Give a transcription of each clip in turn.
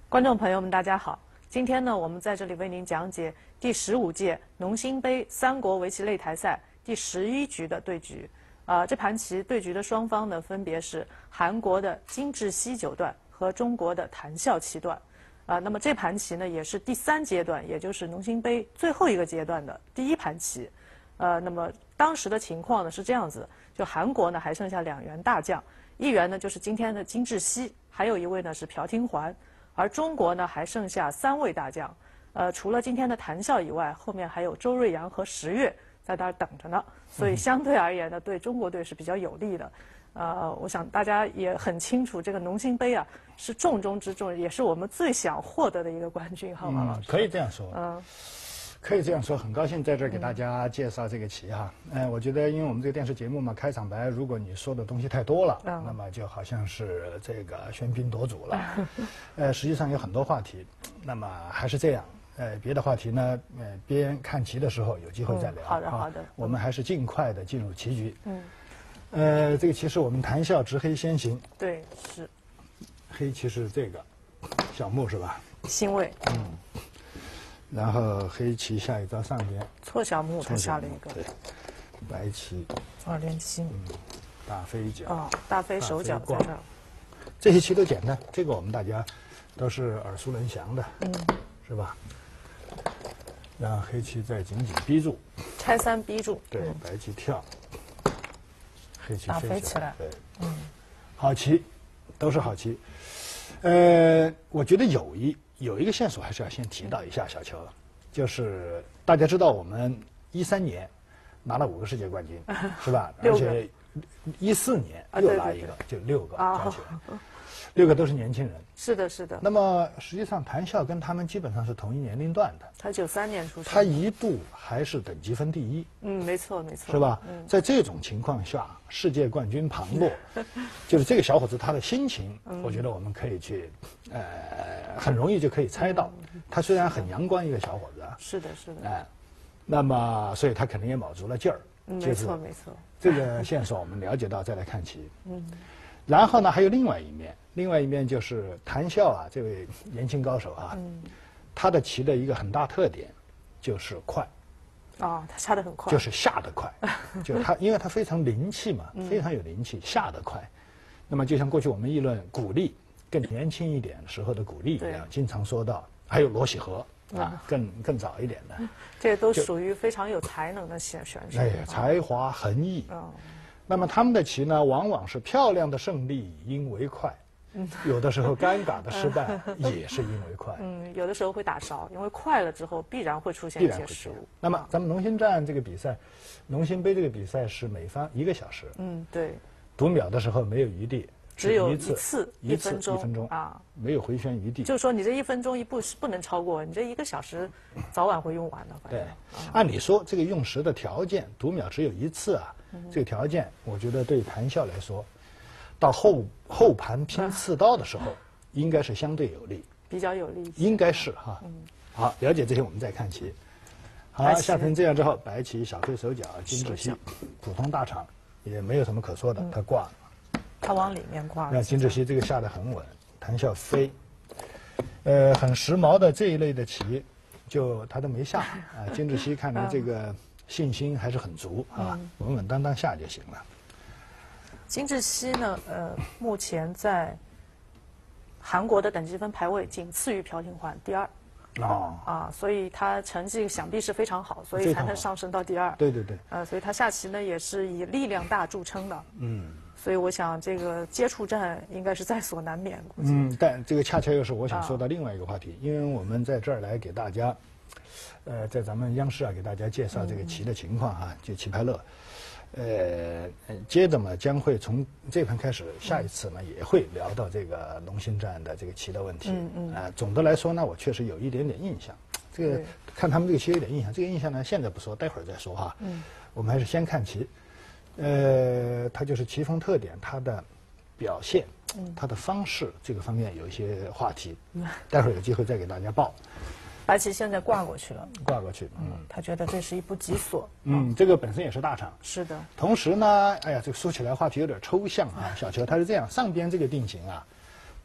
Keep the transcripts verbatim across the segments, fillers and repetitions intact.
观众朋友们，大家好！今天呢，我们在这里为您讲解第十五届农心杯三国围棋擂台赛第十一局的对局。啊、呃，这盘棋对局的双方呢，分别是韩国的金智熙九段和中国的谭笑七段。啊、呃，那么这盘棋呢，也是第三阶段，也就是农心杯最后一个阶段的第一盘棋。呃，那么当时的情况呢是这样子，就韩国呢还剩下两员大将，一员呢就是今天的金智熙，还有一位呢是朴廷桓。而中国呢还剩下三位大将，呃，除了今天的谭笑以外，后面还有周瑞阳和石跃在那儿等着呢，所以相对而言呢，对中国队是比较有利的。呃，我想大家也很清楚，这个农心杯啊是重中之重，也是我们最想获得的一个冠军，好吗，老师？ 嗯，可以这样说。 嗯。 可以这样说，很高兴在这儿给大家介绍这个棋哈。嗯、呃，我觉得因为我们这个电视节目嘛，开场白如果你说的东西太多了，嗯、那么就好像是这个喧宾夺主了。呃，实际上有很多话题，那么还是这样。呃，别的话题呢，呃，边看棋的时候有机会再聊。 嗯、好的，好的。 我们还是尽快的进入棋局。 嗯。 呃，这个棋是我们谭笑执黑先行。 对，是。 黑棋是这个小目是吧？ 星位。 嗯。然后黑棋下一招上边错小目，他下了一个。 对，白棋二连七。 嗯，大飞角。 哦，大飞手脚在这儿。 这些棋都简单，这个我们大家都是耳熟能详的， 嗯，是吧？让黑棋再紧紧逼住， 拆三逼住。 对，嗯、白棋跳，黑棋打飞起来。 对， 嗯， 好棋，都是好棋。呃，我觉得有一。有一个线索还是要先提到一下，小球，就是大家知道我们一三年拿了五个世界冠军，是吧？而且一四年又拿一个，就六个加起来，六个都是年轻人。 是的，是的。 那么实际上谭笑跟他们基本上是同一年龄段的。 他九三年出生。 他一度还是等级分第一。 嗯，没错，没错。 是吧？ 嗯， 在这种情况下，世界冠军旁落，就是这个小伙子他的心情， 嗯、 我觉得我们可以去，呃，很容易就可以猜到。嗯、他虽然很阳光一个小伙子啊， 是的，是的。 哎、呃，那么所以他肯定也卯足了劲儿。 嗯，没错，没错。 这个线索我们了解到，再来看棋。嗯。然后呢，还有另外一面，另外一面就是谭笑啊，这位年轻高手啊，嗯，他的棋的一个很大特点就是快。 哦，他下得很快。 就是下得快，就是他，因为他非常灵气嘛，嗯、非常有灵气，下得快。那么就像过去我们议论鼓励，更年轻一点时候的鼓励一样，经常说到，还有罗喜和啊，嗯、更更早一点的， 这都属于非常有才能的选选手。 哎呀，才华横溢。嗯。那么他们的棋呢，往往是漂亮的胜利因为快，嗯、有的时候尴尬的失败也是因为快。 嗯，有的时候会打勺，因为快了之后必然会出现一些失误。 那么咱们农心战这个比赛，农心杯这个比赛是每方一个小时。 嗯，对。 读秒的时候没有余地， 只有一次一次一分钟一分钟啊，没有回旋余地。 就是说你这一分钟一步是不能超过，你这一个小时早晚会用完的。 对，按理说这个用时的条件，读秒只有一次啊。这个条件，我觉得对谭笑来说，到后后盘拼刺刀的时候，应该是相对有利， 比较有利， 应该是哈。嗯，好，了解这些，我们再看棋。好，下成这样之后，白棋小飞手脚，金智熙，普通大场，也没有什么可说的，他挂了。 他往里面挂。 那金智熙这个下得很稳，谭笑飞，呃，很时髦的这一类的棋，就他都没下啊。金智熙看来这个。信心还是很足啊，嗯、稳稳当当下就行了。 金智熙呢，呃，目前在韩国的等级分排位仅次于朴廷桓，第二。哦。啊，所以他成绩想必是非常好，所以才能上升到第二。 对对对。 呃，所以他下棋呢也是以力量大著称的。嗯。所以我想这个接触战应该是在所难免。 嗯，但这个恰恰又是我想说到另外一个话题，啊、因为我们在这儿来给大家。呃，在咱们央视啊，给大家介绍这个棋的情况啊，就棋派乐。呃，接着嘛，将会从这盘开始，下一次嘛，也会聊到这个农心战的这个棋的问题。嗯嗯。啊，总的来说呢，我确实有一点点印象。这个看他们这个棋有点印象，这个印象呢，现在不说，待会儿再说哈。嗯。我们还是先看棋。呃，它就是棋风特点，它的表现，它的方式这个方面有一些话题，待会儿有机会再给大家报。 白棋现在挂过去了， 挂过去， 嗯，他觉得这是一步急锁， 嗯，这个本身也是大场， 是的。 同时呢，哎呀，这个说起来话题有点抽象啊，小球它是这样，上边这个定型啊，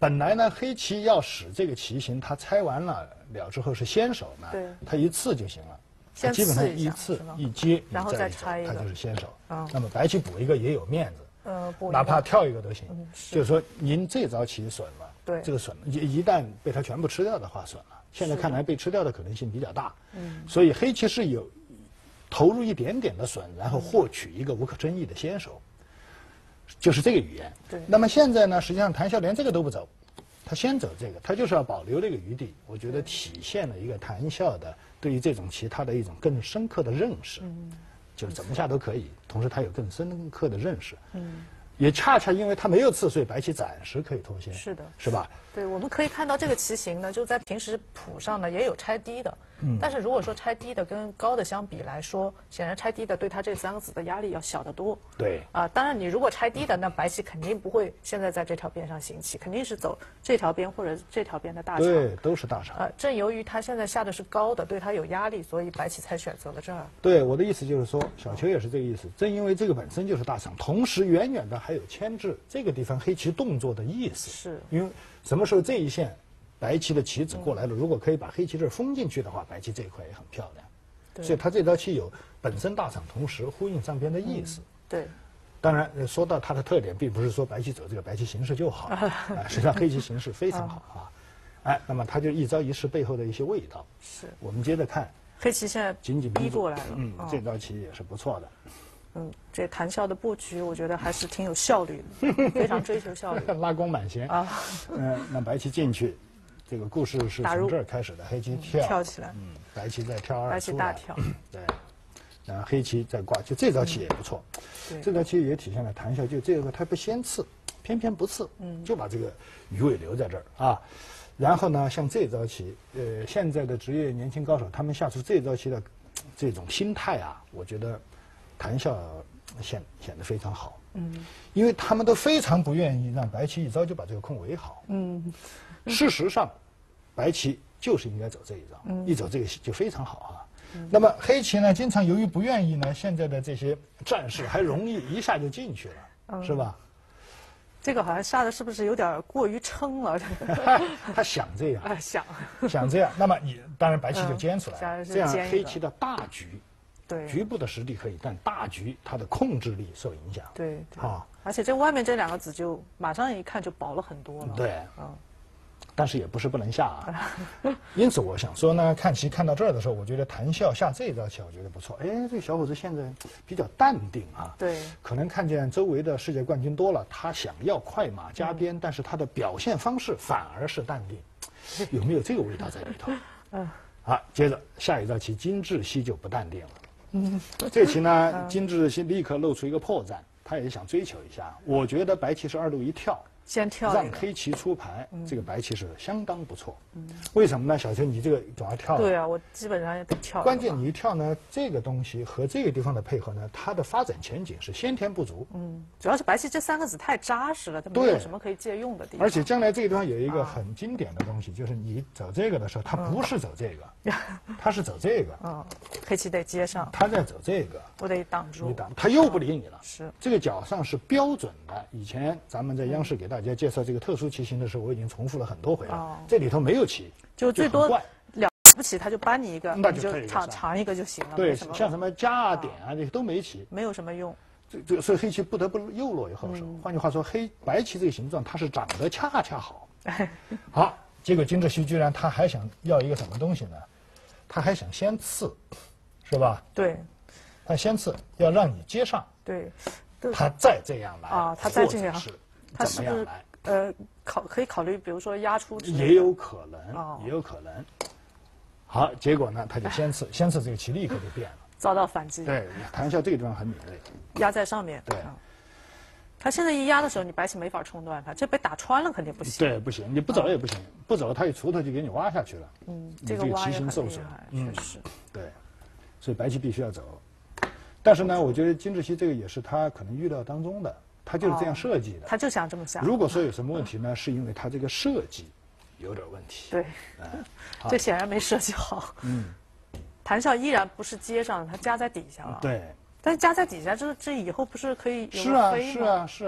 本来呢，黑棋要使这个棋形，他猜完了了之后是先手呢，他一刺就行了。他基本上一刺一接， 然后再拆一个， 他就是先手。 嗯、 那么白棋补一个也有面子， 呃， 哪怕跳一个都行。 嗯、是就是说，您这招棋损了， 对， 这个损了，一一旦被他全部吃掉的话，损了。现在看来被吃掉的可能性比较大。 嗯， 所以黑棋是有投入一点点的损，然后获取一个无可争议的先手，就是这个语言。 对。 那么现在呢，实际上谭笑连这个都不走。他先走这个，他就是要保留这个余地。我觉得体现了一个谭笑的对于这种棋他的一种更深刻的认识， 嗯， 就是怎么下都可以。同时他有更深刻的认识， 嗯， 也恰恰因为他没有刺，所以白棋暂时可以脱先。 是的， 是吧？ 对，我们可以看到这个棋形呢，就在平时谱上呢也有拆低的，嗯，但是如果说拆低的跟高的相比来说，显然拆低的对他这三个子的压力要小得多。 对。 啊、呃，当然你如果拆低的，那白棋肯定不会现在在这条边上行棋，肯定是走这条边或者这条边的大长。 对，都是大长。 呃，正由于他现在下的是高的，对他有压力，所以白棋才选择了这儿。 对，我的意思就是说，小球也是这个意思。正因为这个本身就是大长，同时远远的还有牵制这个地方黑棋动作的意思。 是。 因为什么时候这一线白棋的棋子过来了，如果可以把黑棋这儿封进去的话，白棋这一块也很漂亮。 对。 所以他这招棋有本身大长，同时呼应上边的意思。 嗯、对。 当然，说到它的特点，并不是说白棋走这个白棋形势就好，啊、实际上黑棋形势非常好啊。哎，那么它就一招一式背后的一些味道。 是。 我们接着看， 黑棋现在紧紧逼过来了。 嗯，这招棋也是不错的。 嗯，这谭笑的布局，我觉得还是挺有效率的，非常追求效率。 拉弓满弦啊。嗯，那白棋进去，这个故事是从这儿开始的，黑棋跳、 嗯、跳起来， 嗯，白棋再跳二， 白棋大跳， 对，然后黑棋再挂，就这招棋也不错。 嗯、 这招棋也体现了谭笑，就这个他不先刺，偏偏不刺，嗯，就把这个余味留在这儿啊。然后呢，像这招棋，呃，现在的职业年轻高手，他们下出这招棋的这种心态啊，我觉得谭笑显显得非常好。嗯，因为他们都非常不愿意让白棋一招就把这个空围好。嗯，事实上，白棋就是应该走这一招，嗯、一走这个就非常好啊。嗯、那么黑棋呢，经常由于不愿意呢，现在的这些战士还容易一下就进去了，嗯、是吧？ 这个好像下的是不是有点过于撑了？ 他想这样， 啊、想想这样，那么你当然白棋就尖出来了， 嗯、 这样黑棋的大局， 对局部的实力可以，但大局它的控制力受影响。 对， 对啊， 而且这外面这两个子就马上一看就薄了很多了。 对， 嗯。 但是也不是不能下啊，因此我想说呢，看棋看到这儿的时候，我觉得谭笑下这招棋，我觉得不错。哎，这个小伙子现在比较淡定啊， 对， 可能看见周围的世界冠军多了，他想要快马加鞭，嗯、但是他的表现方式反而是淡定，有没有这个味道在里头？嗯，好，接着下一招棋，金志熙就不淡定了。嗯，这棋呢，金志熙立刻露出一个破绽，他也想追求一下。我觉得白棋是二路一跳。 先跳让黑棋出牌，嗯、这个白棋是相当不错。嗯、为什么呢？小秋，你这个总要跳。 对啊，我基本上也得跳。 关键你一跳呢，这个东西和这个地方的配合呢，它的发展前景是先天不足。 嗯，主要是白棋这三个子太扎实了，它没有什么可以借用的地方。 而且将来这个地方有一个很经典的东西，啊、就是你走这个的时候，它不是走这个，嗯、它是走这个。 嗯，黑棋得接上。 它在走这个， 我得挡住。 你挡，它又不理你了。 是这个角上是标准的。以前咱们在央视给大家介绍这个特殊棋形的时候，我已经重复了很多回了。哦、这里头没有棋， 就最多了不起，他就搬你一个， 那就长长一个就行了。 对，像什么加啊点啊这些都没棋， 没有什么用。 这这所以黑棋不得不又落于后手。嗯、换句话说，黑白棋这个形状它是长得恰恰好。好，结果金志熙居然他还想要一个什么东西呢？他还想先刺，是吧？ 对。 他先刺，要让你接上。 对。 他再这样来啊，他再这样， 是他是不是呃考可以考虑，比如说压出？ 也有可能，哦、也有可能。好，结果呢，他就先刺，先刺这个棋立刻就变了， 遭到反击。 对，谭笑这个地方很敏锐， 压在上面。 对， 嗯、他现在一压的时候，你白棋没法冲断他，这被打穿了肯定不行。 对，不行，你不走也不行，嗯、不走他一锄头就给你挖下去了。 嗯， 这个棋形受损， 嗯，确实。 对，所以白棋必须要走。但是呢，我觉得金志熙这个也是他可能预料当中的，他就是这样设计的。 哦、他就想这么想。 如果说有什么问题呢，是因为他这个设计有点问题。 对，嗯、这显然没设计好。嗯，谭笑依然不是接上，他夹在底下了。 对。 但是夹在底下，这这以后不是可以有是啊，是啊，是啊，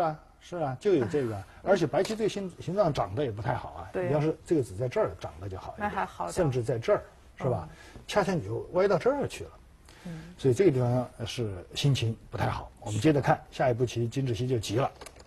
是啊，就有这个，而且白棋这个形形状长得也不太好啊。 对。 你要是这个子在这儿长得就好一点， 那还好， 甚至在这儿，是吧？嗯、恰恰你就歪到这儿去了。嗯。所以这个地方是心情不太好。我们接着看下一步棋，金志熙就急了，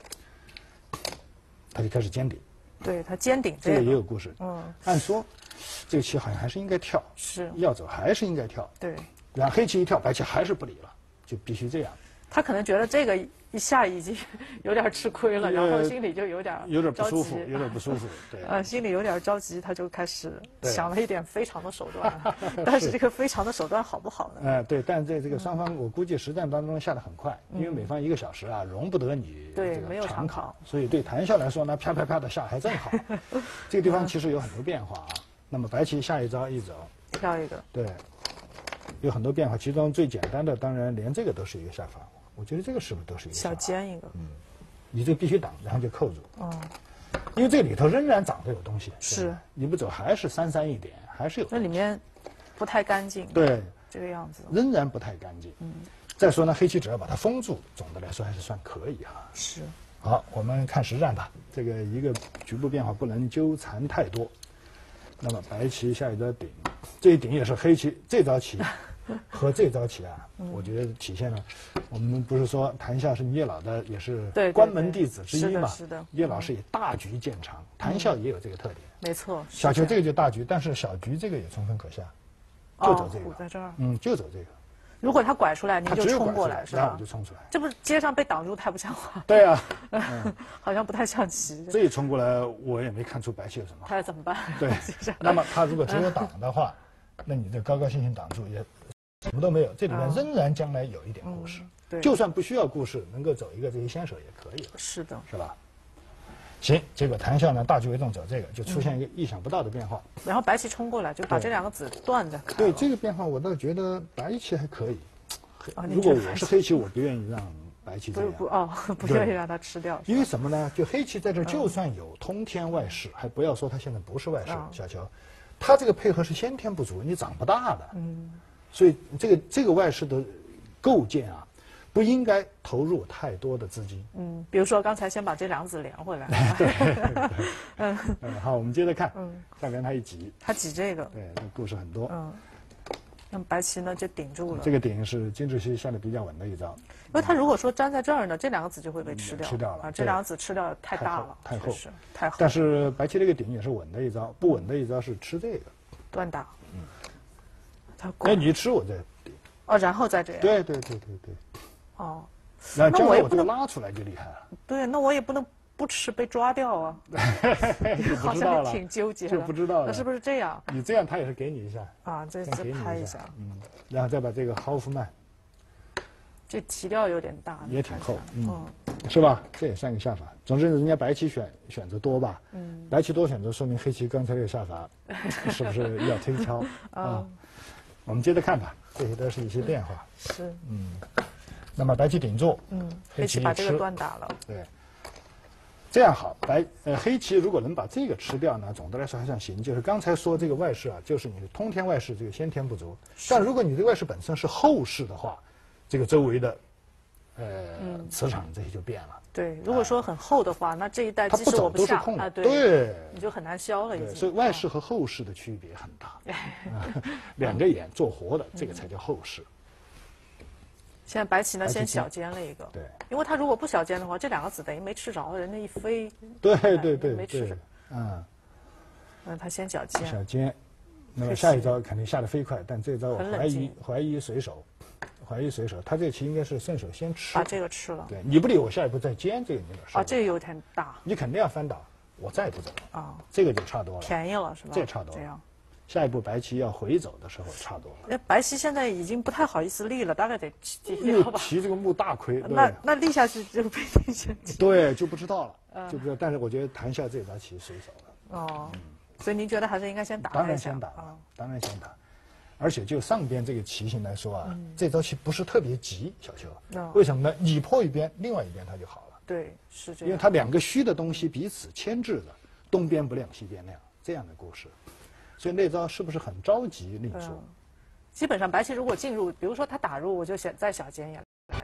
他就开始尖顶。 对他尖顶、 这个，这个也有故事。嗯。按说，这个棋好像还是应该跳， 是要走还是应该跳。 对。 然后黑棋一跳，白棋还是不理了，就必须这样。 他可能觉得这个一下已经有点吃亏了，然后心里就有点有点不舒服，有点不舒服，对。 呃，心里有点着急，他就开始想了一点非常的手段，但是这个非常的手段好不好呢？ 哎、呃，对，但在这个双方，我估计实战当中下得很快，因为每方一个小时啊，容不得你对没有长考， 所以对谭笑来说呢，啪啪啪的下还正好。这个地方其实有很多变化啊。那么白棋下一招一走， 跳一个， 对，有很多变化，其中最简单的当然连这个都是一个下法。我觉得这个是不是都是一个小尖一个？ 嗯，你这必须挡，然后就扣住。哦，因为这里头仍然长得有东西。 是， 你不走还是三三一点，还是有。 那里面不太干净。 对， 这个样子。 仍然不太干净。嗯。再说呢，黑棋只要把它封住，总的来说还是算可以哈。 是。 好，我们看实战吧。这个一个局部变化不能纠缠太多。那么白棋下一招顶，这一顶也是黑棋这招棋。和这招棋啊，嗯、我觉得体现了，我们不是说谭笑是聂老的，也是关门弟子之一嘛？ 是的。 聂老是以大局见长，嗯、谭笑也有这个特点。 没错。 小球这个就大局，但是小局这个也充分可下，就走这个。 哦、在这儿。 嗯，就走这个。 如果他拐出来，您就冲过来，是吧？ 然后我就冲出来。 这不是街上被挡住，太不像话。 对啊，嗯、 好像不太像棋。 这一冲过来，我也没看出白棋有什么。 他怎么办？ 对。那么他如果只有挡的话，那你这高高兴兴挡住也。什么都没有，这里面仍然将来有一点故事。 嗯、对， 就算不需要故事，能够走一个这些先手也可以了。 是的， 是吧？行，结果谭笑呢大局为重走这个，就出现一个意想不到的变化。 嗯、然后白棋冲过来，就把这两个子断着。 对这个变化，我倒觉得白棋还可以。哦、如果我是黑棋，我不愿意让白棋这样。 不不哦，不愿意让他吃掉。 因为什么呢？就黑棋在这，就算有通天外势，嗯、还不要说他现在不是外势，嗯、小球，他这个配合是先天不足，你长不大的。嗯。所以这个这个外事的构建啊，不应该投入太多的资金。 嗯，比如说刚才先把这两子连回来。 对。嗯嗯，好，我们接着看。嗯。下边他一挤。 他挤这个。 对，那故事很多。 嗯。那么白棋呢就顶住了。 这个顶是金志熙下的比较稳的一招。 因为他如果说粘在这儿呢，这两个子就会被吃掉。 吃掉了啊，这两个子吃掉太大了， 太厚， 太厚。 但是白棋这个顶也是稳的一招，不稳的一招是吃这个。 断打。嗯。 哎，你吃我这顶哦，然后再这样。 对对对对对。 哦， 那将来我这个拉出来就厉害了。 对，那我也不能不吃被抓掉啊。好像挺纠结的。 就不知道了。 那是不是这样？ 你这样，他也是给你一下。 啊，这再拍一下。 嗯，然后再把这个豪夫曼。 这题调有点大。 也挺厚，嗯，是吧？这也算个下法。总之，人家白棋选选择多吧。嗯。白棋多选择，说明黑棋刚才这个下法是不是要推敲啊？我们接着看吧，这些都是一些变化。 是。 嗯。那么白棋顶住。 嗯。黑棋把这个断打了。 对。这样好，白呃黑棋如果能把这个吃掉呢，总的来说还算行。就是刚才说这个外势啊，就是你的通天外势这个先天不足。但如果你这个外势本身是后势的话，这个周围的呃、嗯、磁场这些就变了。 对，如果说很厚的话，那这一带即使我不下啊，对， 对， 你就很难消了已经。 所以外势和后势的区别很大。两个眼做活的，这个才叫后势。 现在白棋呢，先小尖了一个。 对。 因为他如果不小尖的话，这两个子等于没吃着，人家一飞。 对对对。 没吃着。 嗯。 那他先小尖。 小尖，那么下一招肯定下得飞快，但这招我怀疑怀疑随手。怀疑随手，他这个棋应该是顺手先吃， 把这个吃了。 对，你不理我，下一步再尖，这个你老啊，这个有点大， 你肯定要翻倒，我再不走啊，这个就差多了， 便宜了是吧？ 这差多了。 这样， 下一步白棋要回走的时候差多了。 那白棋现在已经不太好意思立了，大概得立吧。 棋这个目大亏， 那那立下去就被立下去。 对，就不知道了，就不知道。但是我觉得谭笑这招棋随手了。 哦，所以您觉得还是应该先打？ 当然先打，当然先打。而且就上边这个棋形来说啊，嗯、这招棋不是特别急，小球。哦、为什么呢？你破一边，另外一边它就好了。 对，是这样。 因为它两个虚的东西彼此牵制着，东边不亮西边亮，这样的故事。所以那招是不是很着急另说？ 嗯、基本上白棋如果进入，比如说他打入，我就想再小尖也来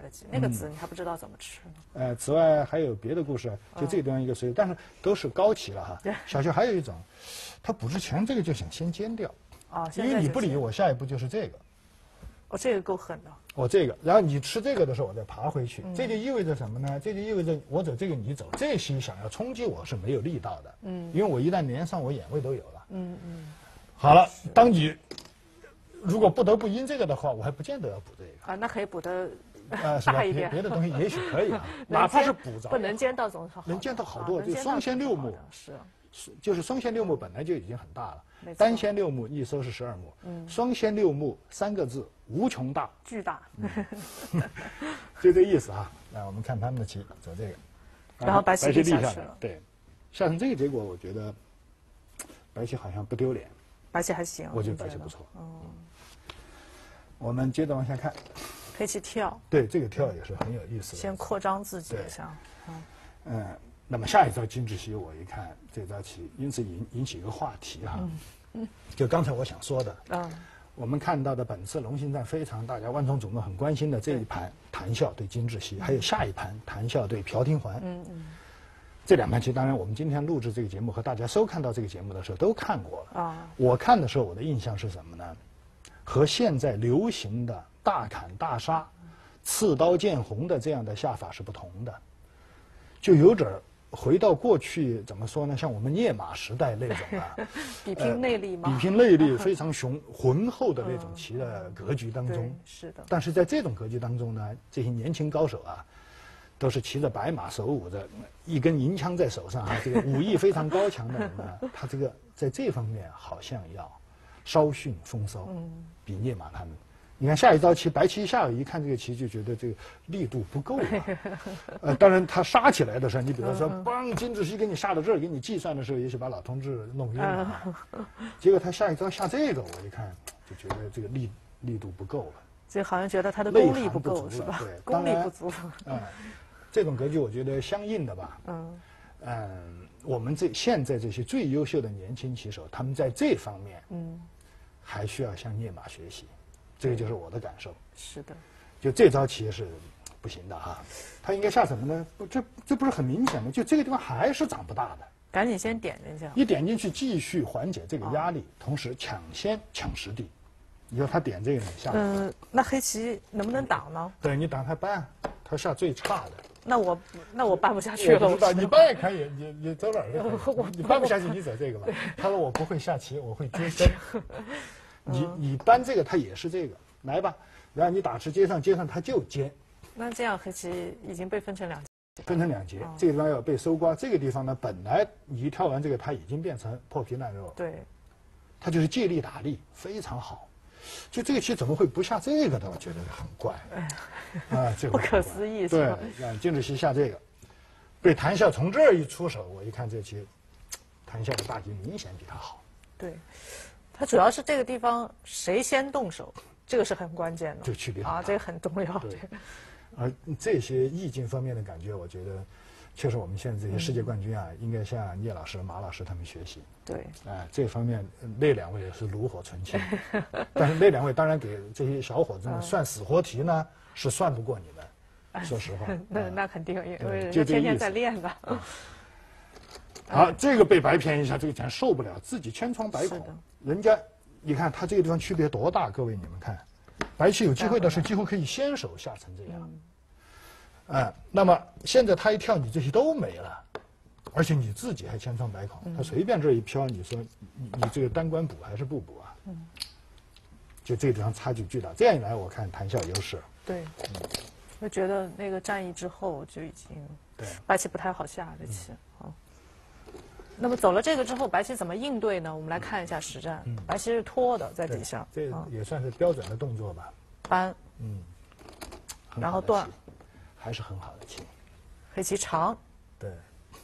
的鸡，那个子你还不知道怎么吃呢。 呃，此外还有别的故事，就这个地方一个水，但是都是高棋了哈。 对。 小学还有一种，他补之前这个就想先煎掉， 啊， 因为你不理我，下一步就是这个。 哦，这个够狠的。 我这个，然后你吃这个的时候，我再爬回去，嗯、这就意味着什么呢？这就意味着我走这个你走，这些想要冲击我是没有力道的。嗯，因为我一旦连上，我眼位都有了。嗯嗯。好了，当你如果不得不因这个的话，我还不见得要补这个。 啊，那可以补的呃大一点。 别的东西也许可以啊，哪怕是补着。 不能煎到总是好。 能煎到好多，就双鲜六目是。 就是双鲜六目本来就已经很大了，单鲜六目一搜是十二目，嗯，双鲜六目三个字无穷大， 巨大， 嗯、就这意思哈。来，我们看他们的棋，走这个， 然后白棋立下来了，对，下成这个结果，我觉得白棋好像不丢脸， 白棋还行， 我觉得白棋不错。嗯，我们接着往下看， 黑棋跳， 对，这个跳也是很有意思的， 先扩张自己一下， 嗯。嗯那么下一招金志熙，我一看这招棋，因此引引起一个话题哈，嗯嗯、就刚才我想说的，嗯、我们看到的本次龙兴战非常大家万众瞩目很关心的这一盘谭笑对金志熙，还有下一盘谭笑对朴廷桓，嗯嗯、这两盘棋当然我们今天录制这个节目和大家收看到这个节目的时候都看过了。啊、我看的时候我的印象是什么呢？和现在流行的大砍大杀、刺刀见红的这样的下法是不同的，就有点回到过去怎么说呢？像我们涅马时代那种啊， 比拼内力吗？ 呃、比拼内力非常雄浑厚的那种棋的格局当中， 嗯、是的。 但是在这种格局当中呢，这些年轻高手啊，都是骑着白马，手舞着一根银枪在手上啊，这个武艺非常高强的人呢，他这个在这方面好像要稍逊风骚，嗯、比涅马他们。你看下一招棋，白棋下一看这个棋就觉得这个力度不够啊。呃，当然他杀起来的时候，你比如说，梆，金志熙给你下到这儿，给你计算的时候，也许把老同志弄晕了。结果他下一招下这个，我一看就觉得这个力力度不够了。 就好像觉得他的功力不够，是吧？ 对， 功力不足。 嗯，这种格局我觉得相应的吧。嗯。嗯，我们这现在这些最优秀的年轻棋手，他们在这方面，嗯，还需要向涅马学习。这个就是我的感受。 是的， 就这招棋是不行的哈，他应该下什么呢？不，这这不是很明显吗？就这个地方还是长不大的， 赶紧先点进去。 一点进去，继续缓解这个压力，哦、同时抢先抢实地。你说他点这个你下？ 嗯、呃，那黑棋能不能挡呢？ 对你挡他搬，他下最差的。 那我那我搬不下去了。 我不知道你搬也可以，你你走哪儿都可以。你搬不下去，你走这个吧。他说我不会下棋，我会接身。你你搬这个，它也是这个，来吧，然后你打吃接上接上，它就接。 那这样黑棋已经被分成两截， 分成两截，哦、这个地方要被收刮。这个地方呢，本来你一跳完这个，它已经变成破皮烂肉。 对， 它就是借力打力，非常好。就这个棋怎么会不下这个的？我觉得很怪。啊，这不可思议。 对，让金志熙下这个，被谭笑从这儿一出手，我一看这棋，谭笑的大局明显比他好。 对。它主要是这个地方谁先动手，这个是很关键的， 这个区别啊，这个很重要。 对，而这些意境方面的感觉，我觉得，确实我们现在这些世界冠军啊，嗯、应该向聂老师、马老师他们学习。 对， 啊、呃，这方面那两位也是炉火纯青，但是那两位当然给这些小伙子们算死活题呢，嗯、是算不过你们，说实话。 那那肯定，因为人家天天在练的。 嗯好，这个被白偏一下，这个简直受不了，自己千疮百孔。人家，你看他这个地方区别多大，各位你们看，白棋有机会的是几乎可以先手下成这样。哎、嗯，那么现在他一跳，你这些都没了，而且你自己还千疮百孔，嗯、他随便这一飘，你说你你这个单关补还是不补啊？嗯，就这个地方差距巨大。这样一来，我看谭笑优势。 对，嗯，我觉得那个战役之后就已经对白棋不太好下这棋。嗯那么走了这个之后，白棋怎么应对呢？我们来看一下实战。嗯、白棋是拖的，在底下， 这也算是标准的动作吧。 搬， 嗯， 然后断， 还是很好的棋。 黑棋长， 对。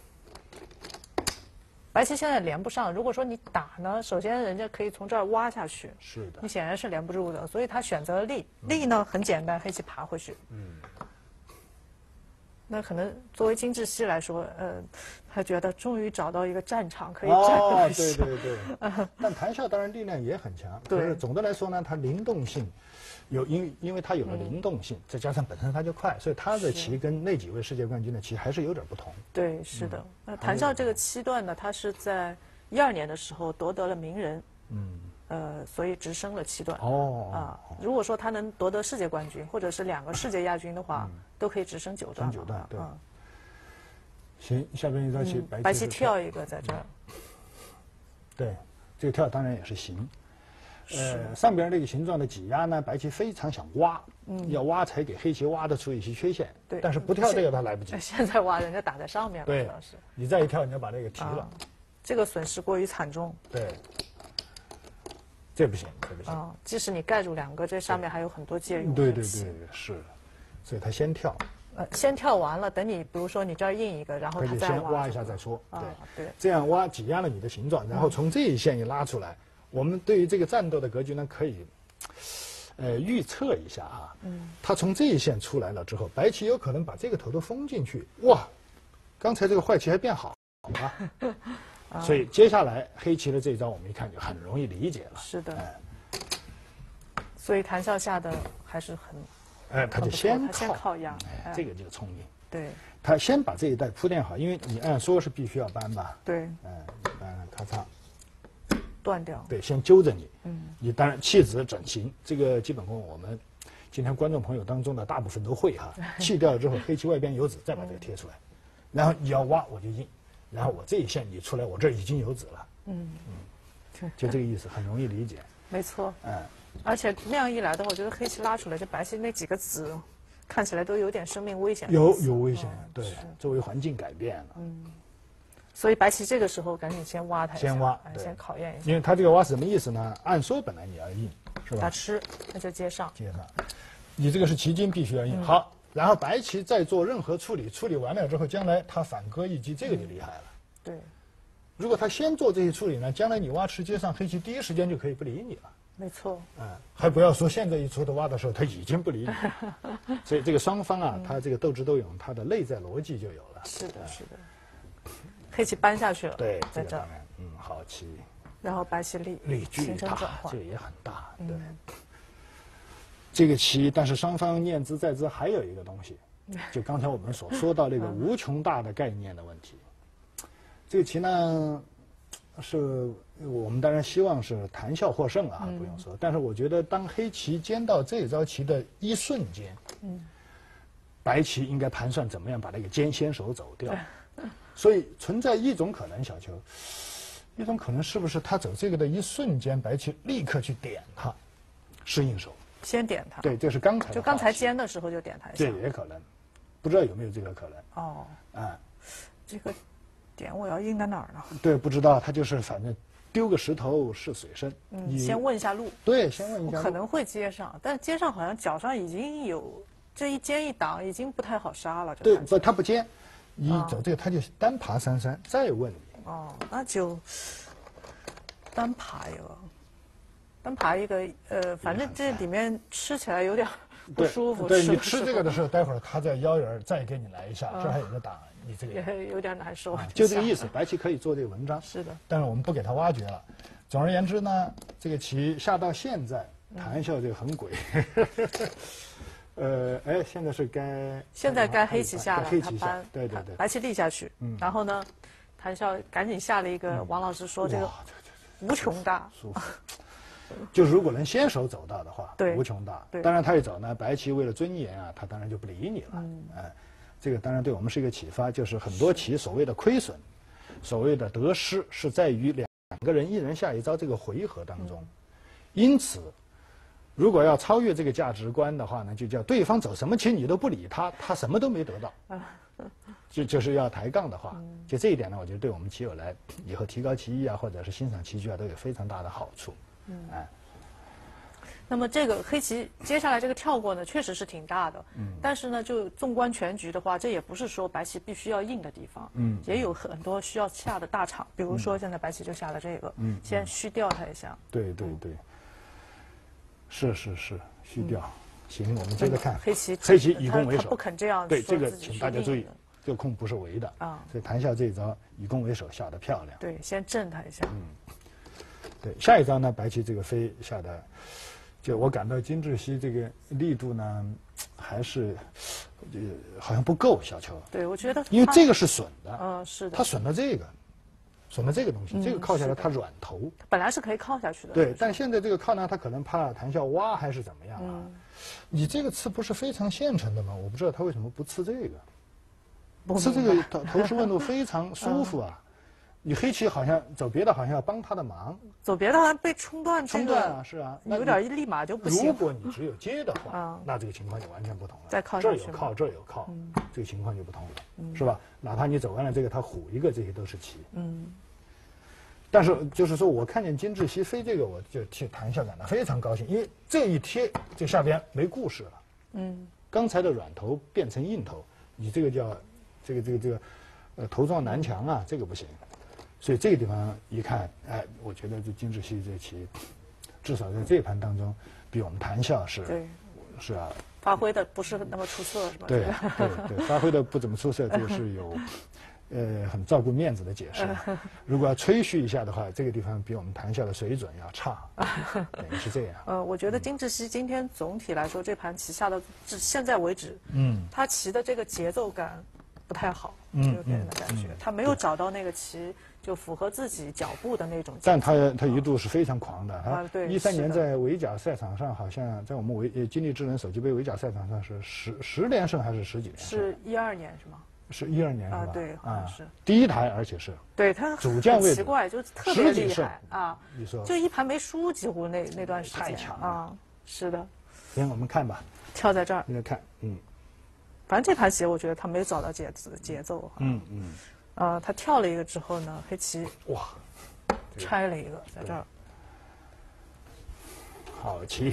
白棋现在连不上，如果说你打呢，首先人家可以从这儿挖下去， 是的， 你显然是连不住的，所以他选择了立。立呢很简单，黑棋爬回去。嗯。 那可能作为金智熙来说，呃，他觉得终于找到一个战场可以战斗一下。 哦，对对对。但谭笑当然力量也很强，可是总的来说呢，他灵动性有，因为因为他有了灵动性，嗯、再加上本身他就快，所以他的棋跟那几位世界冠军的棋还是有点不同。 对，是的。那、嗯、谭笑这个七段呢，他是在一二年的时候夺得了名人。嗯。呃，所以直升了七段。 哦。 啊，如果说他能夺得世界冠军，或者是两个世界亚军的话，嗯、都可以直升九段。 九段，对。 嗯。 行，下边一招棋， 白棋跳一个在这儿。 对，这个跳当然也是行。呃，上边这个形状的挤压呢，白棋非常想挖，嗯，要挖才给黑棋挖得出一些缺陷。 对。 但是不跳这个他来不及。 现在挖人家打在上面了， 对， 主要是。 你再一跳，你就把这个提了。 啊、这个损失过于惨重。 对。这不行，这不行。 啊，即使你盖住两个，这上面还有很多借用。 对对对，是。所以他先跳。 呃，先跳完了，等你比如说你这儿印一个，然后他再先挖一下再说。 对对。 这样挖挤压了你的形状，然后从这一线一拉出来，我们对于这个战斗的格局呢，可以，呃，预测一下啊。嗯。他从这一线出来了之后，白棋有可能把这个头都封进去。哇，刚才这个坏棋还变好了。所以接下来黑棋的这一招，我们一看就很容易理解了。 是的。所以谭笑下的还是很， 哎，他就先靠， 先靠压， 哎，这个就聪明。 对。 他先把这一带铺垫好，因为你按说是必须要搬吧。 对。 嗯，搬咔嚓， 断掉。 对，先揪着你。嗯。你当然弃子整形，这个基本功我们今天观众朋友当中的大部分都会哈。弃掉了之后，黑棋外边有子，再把这个贴出来，然后你要挖我就印。然后我这一线你出来，我这儿已经有子了。嗯嗯，就这个意思，很容易理解。 没错。嗯，而且那样一来的话，我觉得黑棋拉出来，这白棋那几个子，看起来都有点生命危险。 有有危险，对，周围环境改变了。嗯， 所以白棋这个时候赶紧先挖它一下， 先挖， 先考验一下。 因为它这个挖是什么意思呢？按说本来你要印，是吧？ 打吃，那就接上。 接上，你这个是棋筋，必须要印。好。然后白棋再做任何处理，处理完了之后，将来他反戈一击，这个就厉害了。 对， 如果他先做这些处理呢，将来你挖吃接上，黑棋第一时间就可以不理你了。 没错。 嗯，还不要说现在一出的挖的时候，他已经不理你。所以这个双方啊，他这个斗智斗勇，他的内在逻辑就有了。 是的，是的。黑棋搬下去了。 对， 在这儿。 嗯，好棋。 然后白棋立， 力巨大，这个也很大。对。这个棋，但是双方念兹在兹，还有一个东西，就刚才我们所说到那个无穷大的概念的问题。这个棋呢，是我们当然希望是谈笑获胜啊，不用说。但是我觉得，当黑棋尖到这招棋的一瞬间，嗯，白棋应该盘算怎么样把那个尖先手走掉。所以存在一种可能，小球，一种可能是不是他走这个的一瞬间，白棋立刻去点它，是应手。 先点它， 对，这是刚才就刚才尖的时候就点它一下， 这也可能，不知道有没有这个可能。 哦， 啊， 这个点我要印在哪儿呢？ 对，不知道，他就是反正丢个石头试水深。 嗯，先问一下路。 对，先问一下路。 可能会接上，但接上好像脚上已经有这一尖一挡，已经不太好杀了。 对，不，他不尖，你走这个他就单爬三三，再问你。 哦，那就单爬一个。单爬一个，呃，反正这里面吃起来有点不舒服。 对，你吃这个的时候，待会儿他在腰眼再给你来一下，这还有个挡，你这个也有点难受。 就这个意思，白棋可以做这个文章。 是的。 但是我们不给他挖掘了。总而言之呢，这个棋下到现在，谈笑这个很鬼。呃，哎，现在是该现在该黑棋下了， 黑棋下， 对对对， 白棋立下去。嗯。然后呢，谈笑赶紧下了一个，王老师说这个无穷大。 舒服。就如果能先手走到的话， 对， 无穷大。当然他一走呢，白棋为了尊严啊，他当然就不理你了。嗯，哎，这个当然对我们是一个启发，就是很多棋所谓的亏损，所谓的得失，是在于两个人一人下一招这个回合当中。嗯、因此，如果要超越这个价值观的话呢，就叫对方走什么棋你都不理他，他什么都没得到。就就是要抬杠的话，嗯、就这一点呢，我觉得对我们棋友来以后提高棋艺啊，或者是欣赏棋局啊，都有非常大的好处。嗯，哎， 那么这个黑棋接下来这个跳过呢，确实是挺大的。嗯，但是呢，就纵观全局的话，这也不是说白棋必须要硬的地方。嗯，也有很多需要下的大场，比如说现在白棋就下了这个，嗯，先虚掉它一下。 对对对，是是是，虚掉。 行，我们接着看。 黑棋， 黑棋以攻为守， 他不肯这样。 对，这个请大家注意，这个空不是围的啊。 所以谭笑这一招以攻为守下得漂亮。 对，先震他一下。 嗯。对，下一招呢，白棋这个飞下的，就我感到金志熙这个力度呢，还是，呃，好像不够。小球。 对，我觉得。 因为这个是损的。 嗯，是的。 他损了这个。损了这个东西，这个靠下来它软头， 本来是可以靠下去的。 对，但现在这个靠呢，他可能怕谭笑挖还是怎么样啊？你这个刺不是非常现成的吗？我不知道他为什么不刺这个，刺这个头头饰问路非常舒服啊。你黑棋好像走别的好像要帮他的忙， 走别的好像被冲断， 冲断啊，是啊， 有点立马就不行。 如果你只有接的话，那这个情况就完全不同了。 再靠这儿有靠，这儿有靠，这个情况就不同了，是吧？哪怕你走完了这个，他虎一个，这些都是棋。嗯。但是就是说我看见金志熙飞这个，我就替谭笑感到非常高兴，因为这一贴，这下边没故事了。嗯。刚才的软头变成硬头，你这个叫，这个这个这个，呃，头撞南墙啊，这个不行。所以这个地方一看，哎，我觉得这金志熙这棋，至少在这盘当中，比我们谭笑是，是啊， 发挥的不是那么出色，是吧？ 对对对，发挥的不怎么出色，这个是有，呃，很照顾面子的解释。如果要吹嘘一下的话，这个地方比我们谭笑的水准要差，等于是这样。 呃，我觉得金志熙今天总体来说这盘棋下的，至现在为止，嗯，他棋的这个节奏感不太好，嗯，给人的感觉，他没有找到那个棋。就符合自己脚步的那种， 但他他一度是非常狂的啊！对，一三年在围甲赛场上，好像在我们围金立智能手机杯围甲赛场上是十十连胜还是十几连胜？ 是一二年是吗？ 是一二年是吧？ 啊，对，好像是第一台，而且是对他主将位置， 奇怪，就特别厉害啊！ 你说就一盘没输，几乎那那段时间太强啊！是的， 行，我们看吧， 跳在这儿， 应该看，嗯， 反正这盘棋我觉得他没有找到节节奏， 嗯嗯。 呃，他跳了一个之后呢，黑棋哇， 拆了一个，在这儿， 好棋。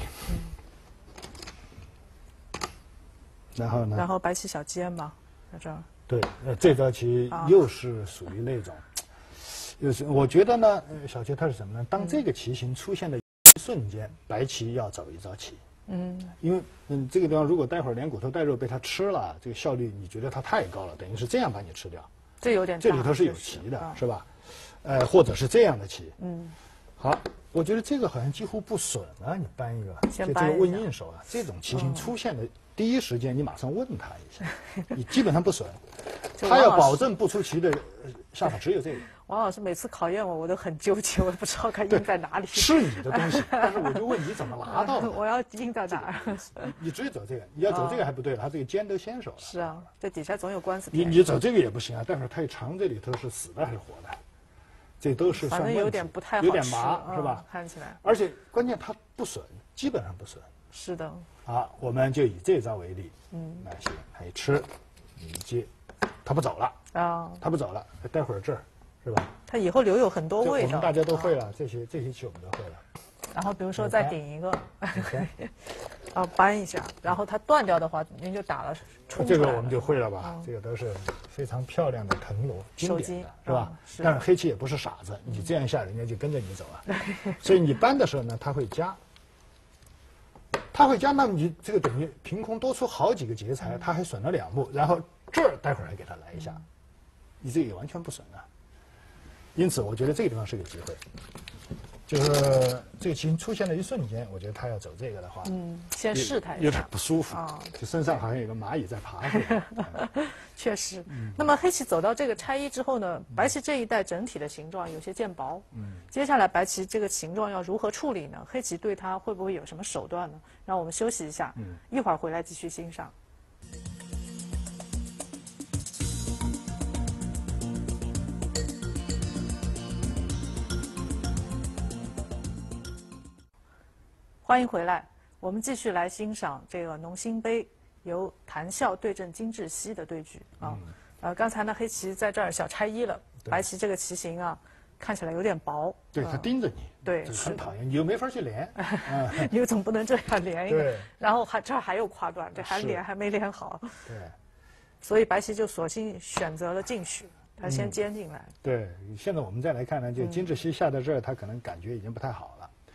然后呢？ 然后白棋小尖吧，在这儿。 对，呃，这招棋又是属于那种，又是我觉得呢，小杰他是什么呢？当这个棋形出现的一瞬间，白棋要走一招棋。嗯，因为嗯，这个地方如果待会儿连骨头带肉被他吃了，这个效率你觉得它太高了，等于是这样把你吃掉。 这有点， 这里头是有棋的，是吧？呃，或者是这样的棋。嗯，好，我觉得这个好像几乎不损啊。你搬一个，就这个问应手啊，这种棋形出现的第一时间，你马上问他一下，你基本上不损。他要保证不出棋的下法只有这个。 王老师每次考验我，我都很纠结，我不知道该应在哪里。 是你的东西，但是我就问你怎么拿到的。 我要应在哪儿？ 你只有走这个，你要走这个还不对了，他这个尖都先手了。 是啊，这底下总有官司。 你你走这个也不行啊，待会儿太长，这里头是死的还是活的？这都是反正有点不太好， 有点麻是吧？ 看起来。 而且关键它不损，基本上不损。 是的。 好，我们就以这招为例，嗯，那行，还吃，你接，他不走了啊，他不走了，待会儿这儿。是吧？ 它以后留有很多味道。 我们大家都会了，这些这些棋我们都会了。 然后比如说再顶一个，啊，扳一下，然后它断掉的话，您就打了冲出来。 这个我们就会了吧？这个都是非常漂亮的藤萝，经典的是吧？但是黑棋也不是傻子，你这样一下，人家就跟着你走啊。所以你扳的时候呢，他会加，他会加，那么你这个等于凭空多出好几个劫财，他还损了两步，然后这儿待会儿还给他来一下。你这个也完全不损啊，因此我觉得这个地方是有机会，就是这个棋形出现的一瞬间，我觉得他要走这个的话， 嗯，先试探一下， 有点不舒服啊，就身上好像有个蚂蚁在爬似的。 确实，嗯，那么黑棋走到这个拆一之后呢，白棋这一带整体的形状有些见薄，嗯，接下来白棋这个形状要如何处理呢？黑棋对它会不会有什么手段呢？让我们休息一下，嗯，一会儿回来继续欣赏。欢迎回来，我们继续来欣赏这个农心杯由谭笑对阵金志熙的对局啊。嗯、呃，刚才呢黑棋在这儿小拆一了，白棋这个棋形啊看起来有点薄。 对，他盯着你， 对， 很讨厌，你又没法去连， 你又总不能这样连一个，然后还这儿还有跨段，这还连还没连好。 对， 所以白棋就索性选择了进取，他先尖进来。 对，现在我们再来看呢，就金志熙下到这儿，他可能感觉已经不太好了。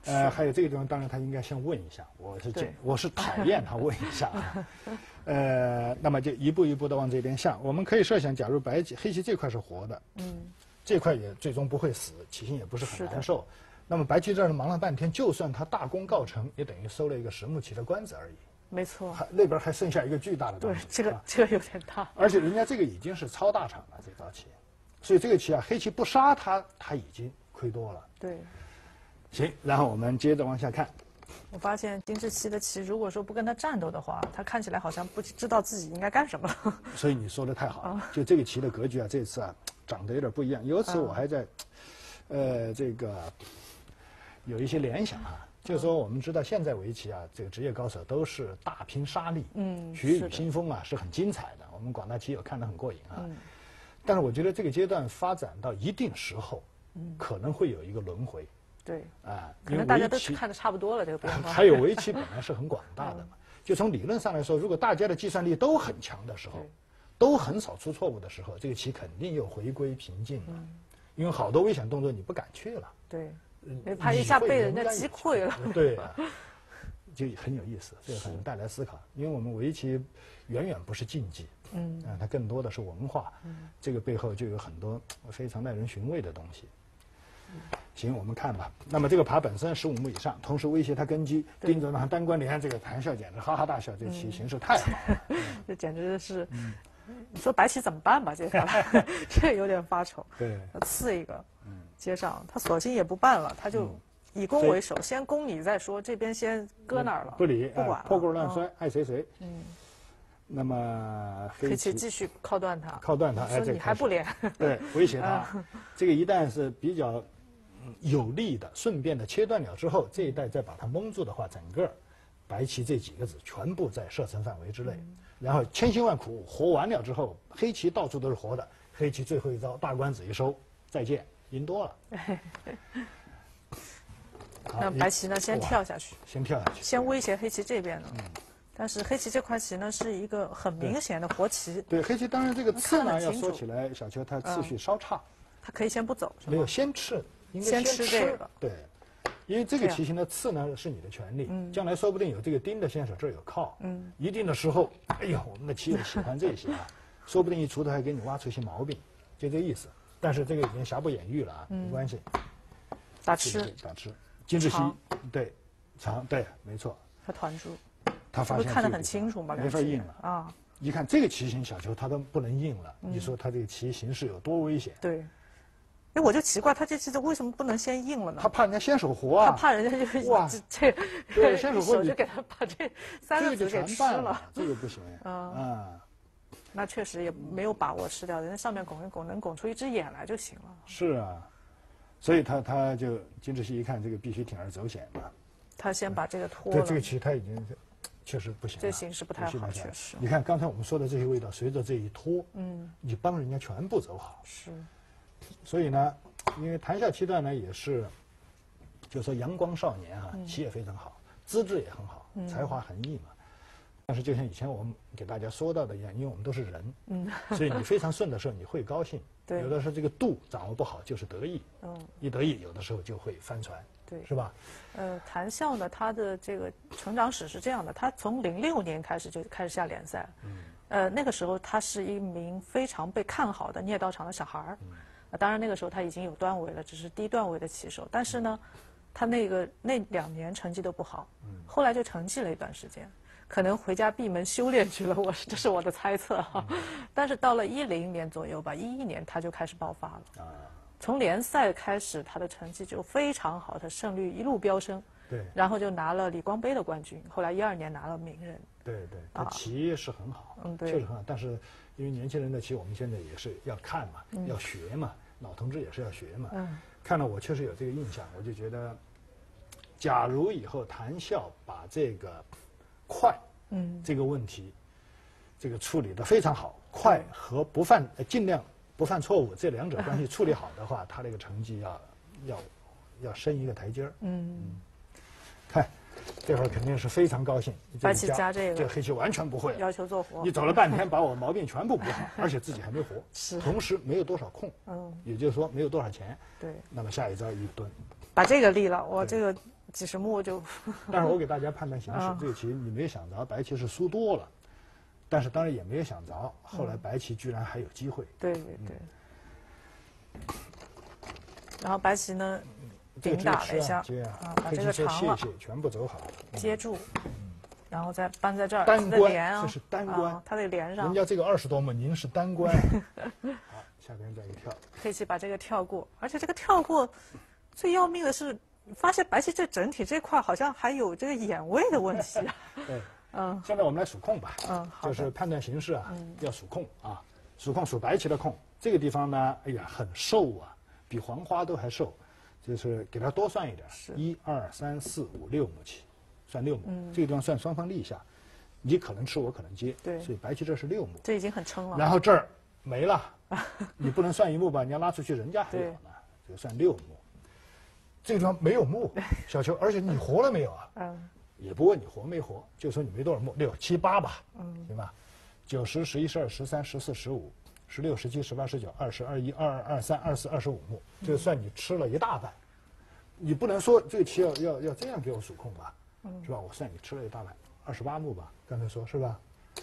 呃，还有这个地方，当然他应该先问一下，我是建，我是讨厌他问一下啊。呃，那么就一步一步的往这边下。我们可以设想，假如白棋、黑棋这块是活的，嗯，这块也最终不会死，棋形也不是很难受。那么白棋这儿忙了半天，就算他大功告成，也等于收了一个实木棋的官子而已。 没错， 还那边还剩下一个巨大的东对， 西。 这个、啊、这个有点大。 而且人家这个已经是超大场了，这道棋，所以这个棋啊，黑棋不杀他，他已经亏多了。 对。 行，然后我们接着往下看。 我发现金志熙的棋，如果说不跟他战斗的话，他看起来好像不知道自己应该干什么了。 所以你说的太好了，就这个棋的格局啊，这次啊长得有点不一样。由此我还在，呃，这个有一些联想啊，就是说我们知道现在围棋啊，这个职业高手都是大拼杀力，嗯，血雨腥风啊，是很精彩的。我们广大棋友看得很过瘾啊。嗯。但是我觉得这个阶段发展到一定时候，嗯，可能会有一个轮回。 对， 啊， 可能大家都看得差不多了，这个变化。 还有围棋本来是很广大的嘛，就从理论上来说，如果大家的计算力都很强的时候，都很少出错误的时候，这个棋肯定又回归平静了，嗯、因为好多危险动作你不敢去了。 对，嗯、怕一下被人家击溃了。 对、啊，就很有意思，这个很带来思考。因为我们围棋远远不是竞技，嗯，啊，它更多的是文化，嗯，这个背后就有很多非常耐人寻味的东西。行，我们看吧。那么这个爬本身十五目以上，同时威胁他根基，盯着他单关连，这个谈笑简直哈哈大笑，这棋形势太好了。 嗯、这简直是，嗯、你说白棋怎么办吧？这个这有点发愁。 对， 刺一个，接上，他索性也不办了，他就以攻为守，先攻你再说，这边先搁那儿了， 不理， 不管了， 破棍乱摔，爱谁谁。 嗯。 那么黑棋继续靠断他， 靠断他， 说你还不连， 对，威胁他。这个一旦是比较有利的，顺便的切断了之后，这一带再把它蒙住的话，整个白棋这几个子全部在射程范围之内。然后千辛万苦活完了之后，黑棋到处都是活的，黑棋最后一招大官子一收，再见，赢多了。 那白棋呢，先跳下去， 先跳下去， 先威胁黑棋这边呢。嗯，但是黑棋这块棋呢，是一个很明显的活棋。 对，黑棋当然这个刺呢，要说起来，小邱它次序稍差。 它可以先不走， 没有先吃，应该先吃这个。 对，因为这个棋形的刺呢是你的权利，将来说不定有这个丁的先手，这儿有靠，嗯，一定的时候，哎呀，我们的棋友喜欢这些啊，说不定一出头还给你挖出一些毛病，就这意思。但是这个已经瑕不掩瑜了啊，没关系。 打吃， 打吃，金志熙，对，长，对，没错。 他团住。 他发现看得很清楚嘛， 没法应了啊！ 一看这个棋形，小球他都不能应了。你说他这个棋形势有多危险？ 对。哎，我就奇怪，他这棋子为什么不能先应了呢？ 他怕人家先手活啊！ 他怕人家就哇， 这对先手活就给他把这三个子给吃了， 这个不行啊！ 啊，那确实也没有把握吃掉，人家上面拱一拱，能拱出一只眼来就行了。 是啊，所以他他就金志熙一看这个必须铤而走险嘛。 他先把这个拖了。对这个棋他已经。确实不行， 这形势不太好，确实。 你看刚才我们说的这些味道，随着这一拖，嗯，你帮人家全部走好。 是。 所以呢，因为谈笑期段呢也是，就是说阳光少年啊，棋也非常好，资质也很好，才华横溢嘛。但是就像以前我们给大家说到的一样，因为我们都是人，嗯，所以你非常顺的时候你会高兴， 对， 有的时候这个度掌握不好就是得意，嗯，一得意有的时候就会翻船。 对， 是吧？ 呃，谭笑呢，他的这个成长史是这样的：他从零六年开始就开始下联赛，嗯，呃，那个时候他是一名非常被看好的聂道场的小孩儿，嗯，呃，当然那个时候他已经有段位了，只是低段位的棋手，但是呢，他那个那两年成绩都不好，嗯，后来就沉寂了一段时间，可能回家闭门修炼去了，我这是我的猜测哈，嗯、但是到了一零年左右吧，一一年他就开始爆发了。啊从联赛开始，他的成绩就非常好，他胜率一路飙升。 对。 然后就拿了李光杯的冠军，后来一二年拿了名人。 对对，他棋是很好， 嗯对， 确实很好。但是因为年轻人的棋，我们现在也是要看嘛，嗯、要学嘛，老同志也是要学嘛。嗯。看了我确实有这个印象，我就觉得，假如以后谈笑把这个快，嗯，这个问题，这个处理得非常好，快和不犯尽量。不犯错误，这两者关系处理好的话，他这个成绩要要要升一个台阶儿。嗯，看这会儿肯定是非常高兴。 白棋加这个， 这个黑棋完全不会， 要求做活。 你走了半天，把我毛病全部补好，而且自己还没活， 是， 同时没有多少空，嗯，也就是说没有多少钱。 对， 那么下一招一蹲， 把这个立了，我这个几十目就。 但是我给大家判断形势， 啊这个棋你没想着，白棋是输多了，但是当然也没有想着，后来白棋居然还有机会。 对对对。然后白棋呢，顶打了一下，啊，把这个长了， 谢谢，全部走好， 接住，然后再搬在这儿， 单关， 连啊， 这是单关， 它得连上。 人家这个二十多目，您是单关。好，下边再一跳， 黑棋把这个跳过，而且这个跳过，最要命的是，发现白棋这整体这块好像还有这个眼位的问题啊。 对， 嗯， 现在我们来数控吧。 嗯，好， 就是判断形势啊，要数控啊，数控数白棋的控，这个地方呢，哎呀，很瘦啊，比黄花都还瘦，就是给它多算一点，一二三四五六目棋。算六目，嗯、这个地方算双方立下，你可能吃我可能接， 对， 所以白棋这是六目， 这已经很撑了。 然后这儿没了，你不能算一目吧？你要拉出去，人家还有呢，就算六目。这个地方没有目，小球，而且你活了没有啊？嗯，也不问你活没活，就说你没多少目，六七八吧，嗯，行吧？九十、十一、十二、十三、十四、十五、十六、十七、十八、十九、二十、二一、二二、二三、二四、二十五目，就算你吃了一大半，你不能说这个棋要要要这样给我数控吧？是吧？我算你吃了一大半，二十八目吧？刚才说是吧？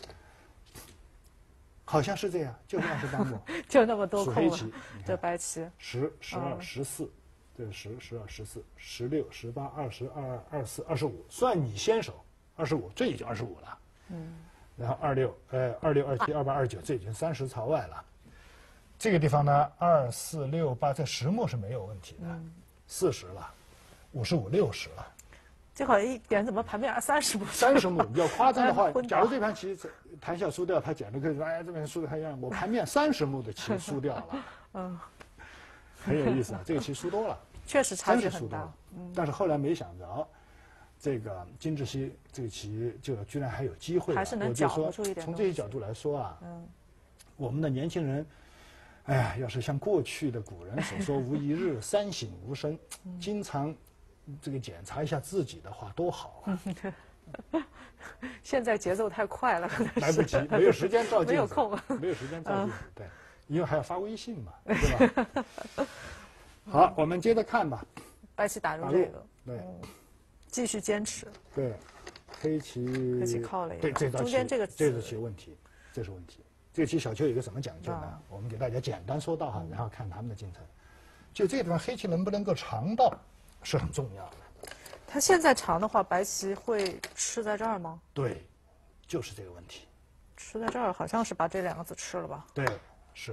好像是这样，就是二十八目， 就那么多空了。 数黑棋， 这白棋， 十、十二、十四，这是十、十二、十四、十六、十八、二十二、二四、二十五，算你先手，二十五，这已经二十五了。嗯。然后二六，呃，二六、二七、二八、二九，这已经三十朝外了。这个地方呢，二四六八，这十目是没有问题的，四十了，五十五、六十了。 这会儿一点怎么盘面三十目？ 三十目，要夸张的话，假如这盘棋谈笑输掉，他简直可以说，哎，这边输的太远，我盘面三十目的棋输掉了，嗯，很有意思啊，这个棋输多了， 确实差距很大。 嗯，但是后来没想着，这个金志熙这个棋就居然还有机会， 还是能搅和出一点。 从这些角度来说啊，嗯，我们的年轻人，哎呀，要是像过去的古人所说“无一日三省吾身”，经常。这个检查一下自己的话多好啊！ 现在节奏太快了， 来不及，没有时间照镜子， 没有空， 没有时间照镜子，对，因为还要发微信嘛，对吧？好，我们接着看吧。 白棋打入这个， 对， 继续坚持。 对，黑棋， 黑棋靠了一个， 对，这中间这个这个棋有问题，这是问题。这个棋小球有一个什么讲究呢？我们给大家简单说到哈，然后看他们的进程。就这个地方，黑棋能不能够长到？是很重要的。 它现在长的话，白棋会吃在这儿吗？ 对，就是这个问题。 吃在这儿，好像是把这两个子吃了吧？ 对，是。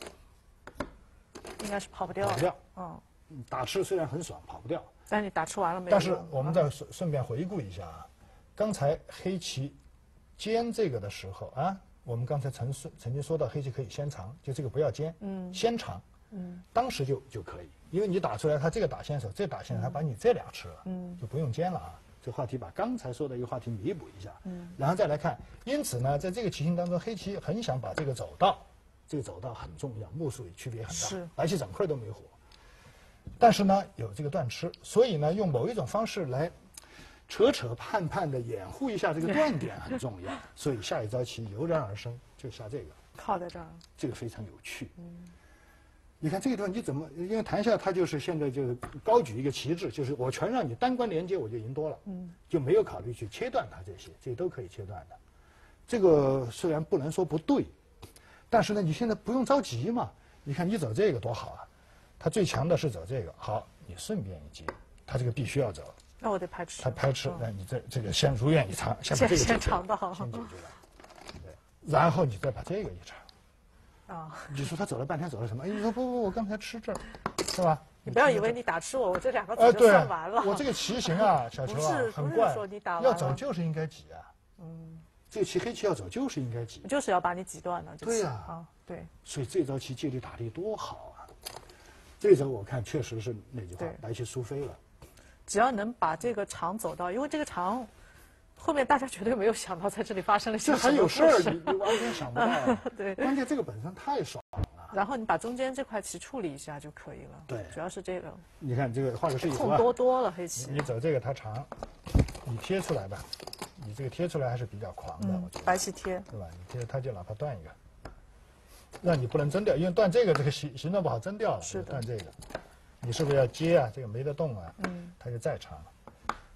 应该是跑不掉。 跑不掉。嗯。打吃虽然很爽，跑不掉。 但你打吃完了没有？ 但是我们再顺顺便回顾一下啊，刚才黑棋尖这个的时候啊，我们刚才曾曾经说到黑棋可以先长，就这个不要尖，嗯，先长。嗯，当时就就可以，因为你打出来，他这个打先手，这打先手，他把你这俩吃了，嗯，就不用尖了啊。这话题把刚才说的一个话题弥补一下，嗯，然后再来看，因此呢，在这个棋形当中，黑棋很想把这个走道，这个走道很重要，目数也区别很大， 是， 白棋整块都没活，但是呢，有这个断吃，所以呢，用某一种方式来扯扯盼盼的掩护一下这个断点很重要，所以下一招棋油然而生，就下这个， 靠在这儿， 这个非常有趣，嗯。你看这个地方你怎么？因为谈笑他就是现在就是高举一个旗帜，就是我全让你单关连接，我就赢多了，嗯，就没有考虑去切断它这些，这都可以切断的。这个虽然不能说不对，但是呢，你现在不用着急嘛。你看你走这个多好啊，他最强的是走这个，好，你顺便一接，他这个必须要走。 那我得拍吃。 他拍吃，那你这这个先如愿以偿，先把这个先尝到， 先解决了，对，然后你再把这个一尝。啊！你说他走了半天走了什么？哎，你说不不，我刚才吃这儿，是吧？ 你不要以为你打吃我，我这两个子就算完了。 我这个棋形啊，小球啊，很怪。要走就是应该挤啊。嗯，这个棋黑棋要走就是应该挤。 就是要把你挤断了。 对呀， 啊，对。 所以这招棋借力打力多好啊！这招我看确实是那句话，白棋输飞了。 只要能把这个长走到，因为这个长。后面大家绝对没有想到，在这里发生了些什么。这还有事儿，你你完全想不到、啊。 对， 关键这个本身太爽了。 然后你把中间这块棋处理一下就可以了。 对， 主要是这个。 你看这个画个示意图啊。 空多多了黑棋。 你走这个它长，你贴出来吧，你这个贴出来还是比较狂的， 嗯、 我觉得。 白棋贴。 对吧？你贴它就哪怕断一个，让你不能争掉，因为断这个这个形形状不好争掉了。 是的。 断这个，你是不是要接啊？这个没得动啊。嗯。它就再长了。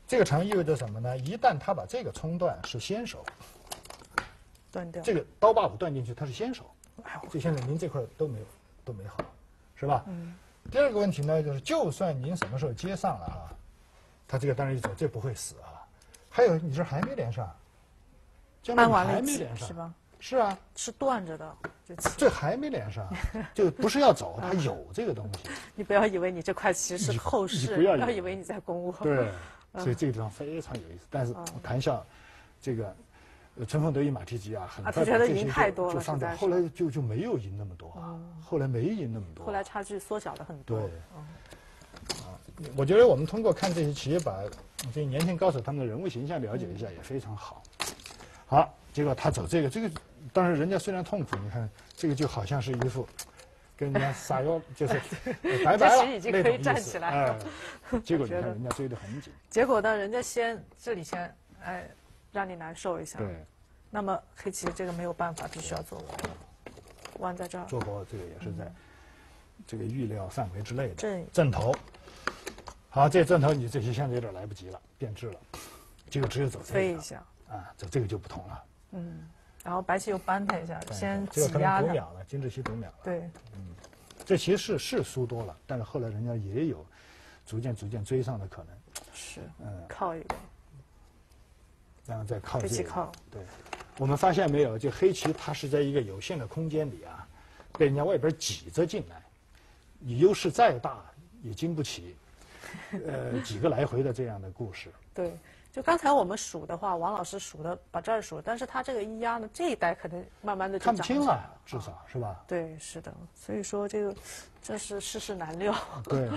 这个长意味着什么呢？一旦他把这个冲断是先手， 断掉。 这个刀把五断进去，他是先手。这现在您这块都没有都没好，是吧？嗯。第二个问题呢，就是就算您什么时候接上了哈，他这个单人一走，这不会死啊。还有你这还没连上， 扳完了还没连上是吧？ 是啊， 是断着的，就这还没连上，就不是要走，它有这个东西。 你不要以为你这块棋是后势， 不要以为你在攻我。 对，所以这个地方非常有意思。但是谈笑，这个春风得意马蹄疾啊，很快觉得赢太多了， 就上掉，后来就就没有赢那么多啊，后来没赢那么多， 后来差距缩小了很多。 对，啊，我觉得我们通过看这些棋，把这些年轻高手他们的人物形象了解一下也非常好。好，结果他走这个，这个当然人家虽然痛苦，你看这个就好像是一副跟人家撒药，就是拜拜了已经可以站起来了。 哎，结果你看人家追得很紧。 结果呢，人家先这里先哎让你难受一下。 对。 那么黑棋这个没有办法，必须要做活，弯在这儿。 做活这个也是在这个预料范围之内的。 正正头。好，这正头你这些现在有点来不及了，变质了，结果只有走这个。 飞一下。 啊，走这个就不同了。 嗯。然后白棋又扳他一下，先挤压他。 这个可能读秒了，金志熙读秒了。 对， 嗯，这其实是是输多了，但是后来人家也有逐渐逐渐追上的可能。 是，嗯，靠一个， 然后再靠黑棋靠。 对，我们发现没有，就黑棋它是在一个有限的空间里啊，被人家外边挤着进来，你优势再大也经不起，呃，几个来回的这样的故事。 对。就刚才我们数的话，王老师数的把这儿数，但是他这个一压呢，这一代可能慢慢的看不清了，至少是吧？ 对，是的，所以说这个真是世事难料。 对。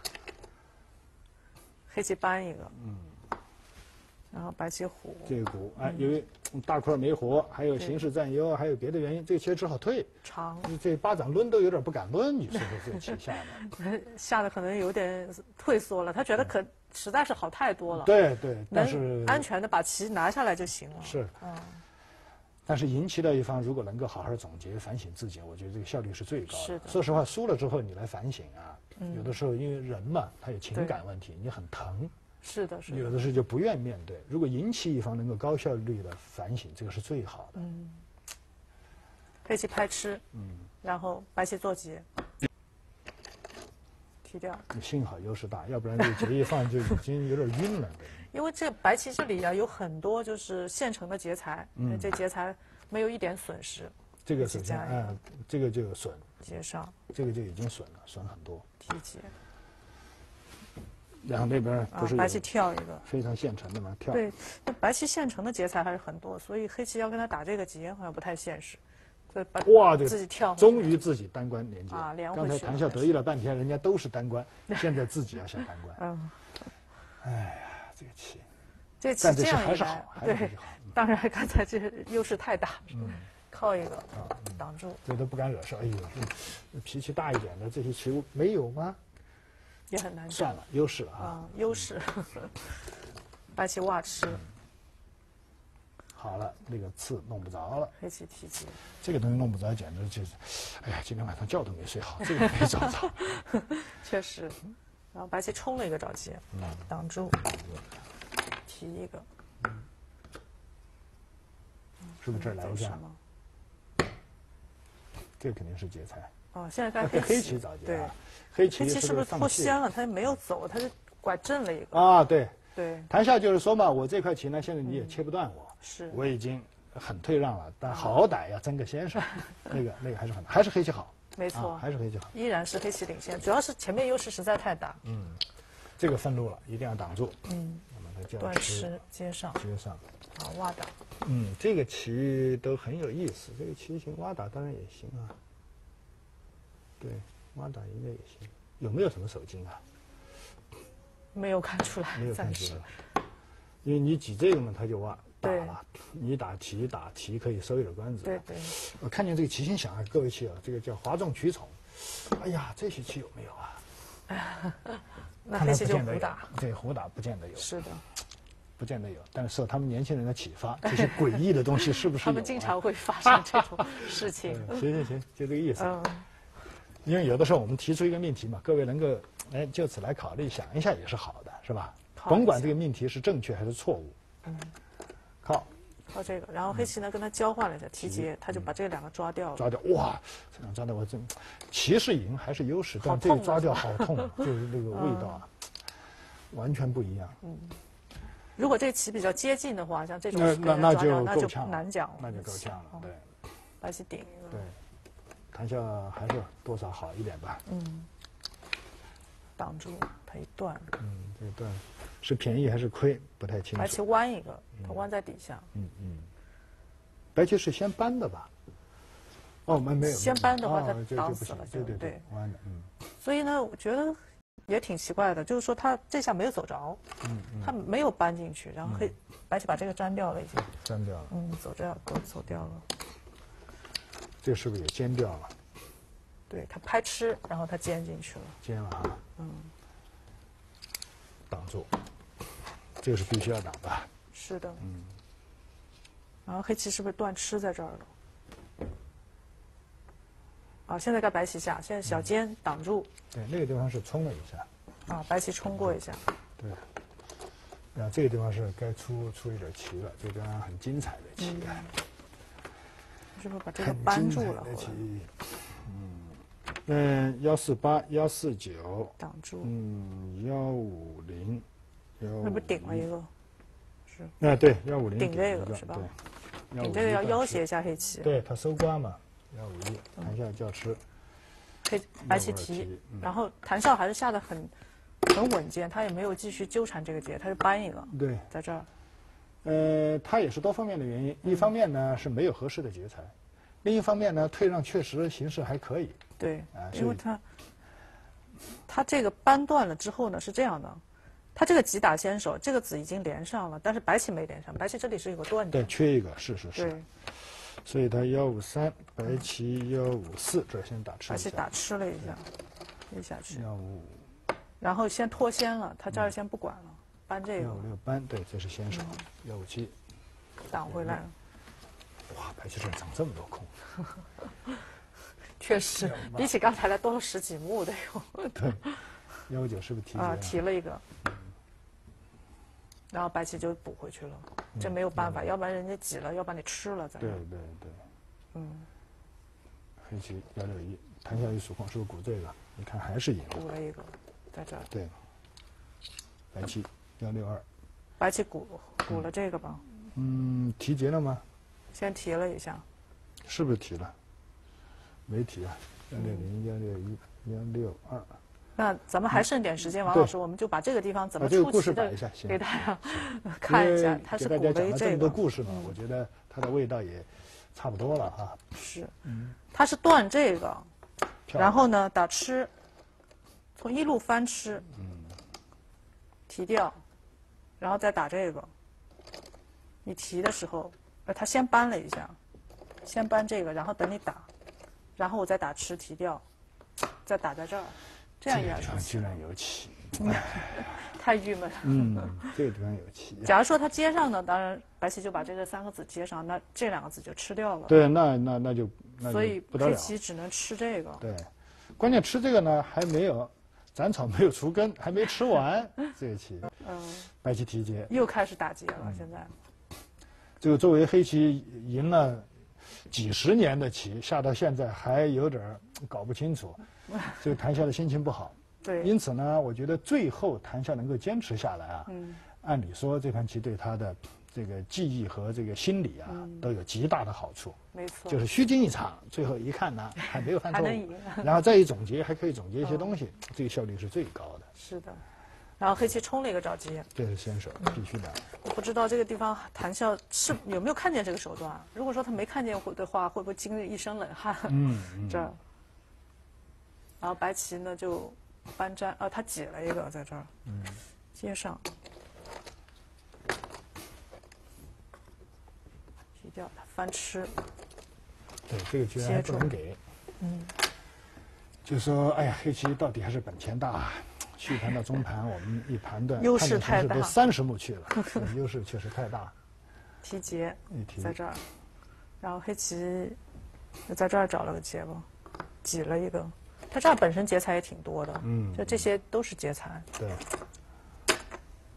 黑棋扳一个，嗯，然后白棋虎。 这个虎，哎，因为大块没活，还有形势占优，还有别的原因，这个棋只好退。 长。 这巴掌抡都有点不敢抡，你说这个棋下的。下的可能有点退缩了，他觉得可。实在是好太多了。 对对，但是安全的把棋拿下来就行了。 是，嗯。但是赢棋的一方如果能够好好总结反省自己，我觉得这个效率是最高的。 是的。 说实话，输了之后你来反省啊，嗯、有的时候因为人嘛，他有情感问题，你很疼。 是的，是的。 有的时候就不愿面对。如果赢棋一方能够高效率的反省，这个是最好的。 嗯。黑棋拍吃，嗯，然后白棋做劫。踢掉， 幸好优势大，要不然这个劫一放就已经有点晕了。 因为这白棋这里啊有很多就是现成的劫材，嗯，这劫材没有一点损失。 这个首先，嗯，这个就损。 劫上。 这个就已经损了，损很多。 踢劫。 然后那边不是白棋跳一个， 非常现成的嘛，跳。 对，那白棋现成的劫材还是很多，所以黑棋要跟他打这个劫好像不太现实。 哇，这自己跳， 终于自己单关连接啊！连刚才谈笑得意了半天，人家都是单关，现在自己要下单关。嗯，哎呀，这个棋， 这棋这样还是好，还是好。 当然，刚才这优势太大，嗯，靠一个挡住， 这都不敢惹事。哎呦，脾气大一点的这些棋没有吗？ 也很难。 算了，优势了啊， 优势。白棋挖吃。 好了，那个刺弄不着了。 黑棋提棋， 这个东西弄不着，简直就是，哎呀，今天晚上觉都没睡好，这个没找着。 确实，然后白棋冲了一个找劫，嗯，挡住，提一个， 是不是这儿来一下？这肯定是劫材。 哦，现在看黑黑棋找劫。 对， 黑棋是不是脱先了？他没有走，他是拐正了一个。 啊，对。 对， 谈笑就是说嘛，我这块棋呢，现在你也切不断我， 是， 我已经很退让了，但好歹要争个先手，那个那个还是很还是黑棋好， 没错， 还是黑棋好， 依然是黑棋领先，主要是前面优势实在太大， 嗯，这个愤怒了，一定要挡住， 嗯，那么再断吃接上， 接上， 好挖打， 嗯，这个棋都很有意思，这个棋形挖打当然也行啊，对，挖打应该也行，有没有什么手筋啊？ 没有看出来， 没有看出来，因为你挤这个嘛，他就挖打了。你打提打提可以收一点关子。 对对。 我看见这个棋形想啊，各位棋友，这个叫哗众取宠。哎呀，这些棋有没有啊？ 那黑棋就胡打。 对，胡打不见得有。 是的。 不见得有，但是受他们年轻人的启发，这些诡异的东西是不是有、啊？ 他们经常会发生这种事情。 行行行，就这个意思。 嗯。 因为有的时候我们提出一个命题嘛，各位能够哎就此来考虑想一下也是好的，是吧？ 甭管这个命题是正确还是错误。嗯，靠。 靠这个，然后黑棋呢跟他交换了一下提劫，他就把这两个抓掉了。 抓掉，哇，这样抓掉我真，棋是赢还是优势，但这个抓掉好痛，就是这个味道啊，完全不一样。嗯， 如果这棋比较接近的话，像这种那那那就那就够呛， 难讲了， 那就够呛了。对， 白棋顶一个。 对，谭笑还是多少好一点吧。 嗯，挡住他一断。 嗯，这段是便宜还是亏不太清楚。 白棋弯一个，他弯在底下。 嗯嗯，白棋是先搬的吧？哦，没没有。 先搬的话， 他挡死了， 对对对， 弯的，嗯。 所以呢，我觉得也挺奇怪的，就是说他这下没有走着，嗯，他没有搬进去，然后黑白棋把这个粘掉了已经。 粘掉了。 嗯，走掉，走走掉了。 这是不是也尖掉了？ 对他拍吃，然后他尖进去了。 尖了啊。嗯。挡住，这个是必须要挡的。 是的。嗯。然后黑棋是不是断吃在这儿了？啊，现在该白棋下，现在小尖挡住。 对，那个地方是冲了一下。 啊，白棋冲过一下。 对。然后这个地方是该出出一点棋了，这个地方很精彩的棋。嗯。 是不是把这个扳住了？ 嗯。嗯，幺四八、幺四九。 挡住。 嗯，幺五零。 那不顶了一个？是。 啊，对，幺五零顶这个是吧？ 对。 顶这个要要挟一下黑棋。 对他搜刮嘛。幺五一，谭笑叫吃， 黑白棋提，然后谭笑还是下的很很稳健，他也没有继续纠缠这个劫，他是扳一个。 对， 在这儿。 呃，他也是多方面的原因，一方面呢是没有合适的劫材，另一方面呢退让确实形势还可以。 对，因为他他这个扳断了之后呢是这样的，他这个急打先手，这个子已经连上了，但是白棋没连上，白棋这里是有个断点。 对，缺一个，是是是。 对。 所以他幺五三，白棋幺五四，这先打吃一下。 白棋打吃了一下，推下去。 幺五五， 然后先脱先了，他这儿先不管了，扳这个。 幺五六扳，对，这是先手。幺五七， 挡回来了。 哇，白棋这长这么多空。 确实，比起刚才来多了十几目的哟。对，幺五九是不是提啊？提了一个。然后白棋就补回去了，这没有办法，要不然人家挤了，要把你吃了。 对对对，嗯。黑棋幺六一，谭笑一数空，是不是鼓这个？你看还是赢了。 鼓了一个，在这儿。 对。白棋幺六二。 白棋鼓鼓了这个吧？ 嗯，提劫了吗？ 先提了一下。 是不是提了？没提啊，幺六零、幺六一、幺六二。 那咱们还剩点时间，王老师，我们就把这个地方怎么出棋的给大家看一下。他是鼓了这个。 这么多故事呢，我觉得它的味道也差不多了哈。 是，他是断这个，然后呢打吃，从一路翻吃，提掉，然后再打这个。你提的时候，呃，他先扳了一下，先扳这个，然后等你打，然后我再打吃提掉，再打在这儿。这样一样居然有棋， 太郁闷了。 嗯，这个地方有棋。 假如说他接上呢，当然白棋就把这个三个子接上，那这两个子就吃掉了。 对，那那那就那所以黑棋只能吃这个。 对，关键吃这个呢还没有斩草没有除根，还没吃完这个棋。嗯。白棋提劫。 又开始打劫了，现在。 这个作为黑棋赢了几十年的棋，下到现在还有点搞不清楚。这个谭笑的心情不好， 对， 因此呢，我觉得最后谭笑能够坚持下来啊，嗯，按理说这盘棋对他的这个记忆和这个心理啊，嗯、都有极大的好处。 没错， 就是虚惊一场，最后一看呢，还没有犯错误，然后再一总结，还可以总结一些东西，嗯、这个效率是最高的。 是的，然后黑棋冲了一个找劫， 这是先手，必须的。 我不知道这个地方谭笑是有没有看见这个手段，如果说他没看见的话，会不会惊一身冷汗？嗯，嗯这儿。然后白棋呢就扳粘，啊，他挤了一个在这儿，嗯，接上，提掉，他翻吃， 对，这个居然还不能给，嗯，就说哎呀，黑棋到底还是本钱大，续盘到中盘，我们一盘断， 优势太大， 都三十目去了，优势确实太大， 提劫在这儿，然后黑棋就在这儿找了个劫吧，挤了一个。他这儿本身劫材也挺多的，嗯，就这些都是劫材。 对。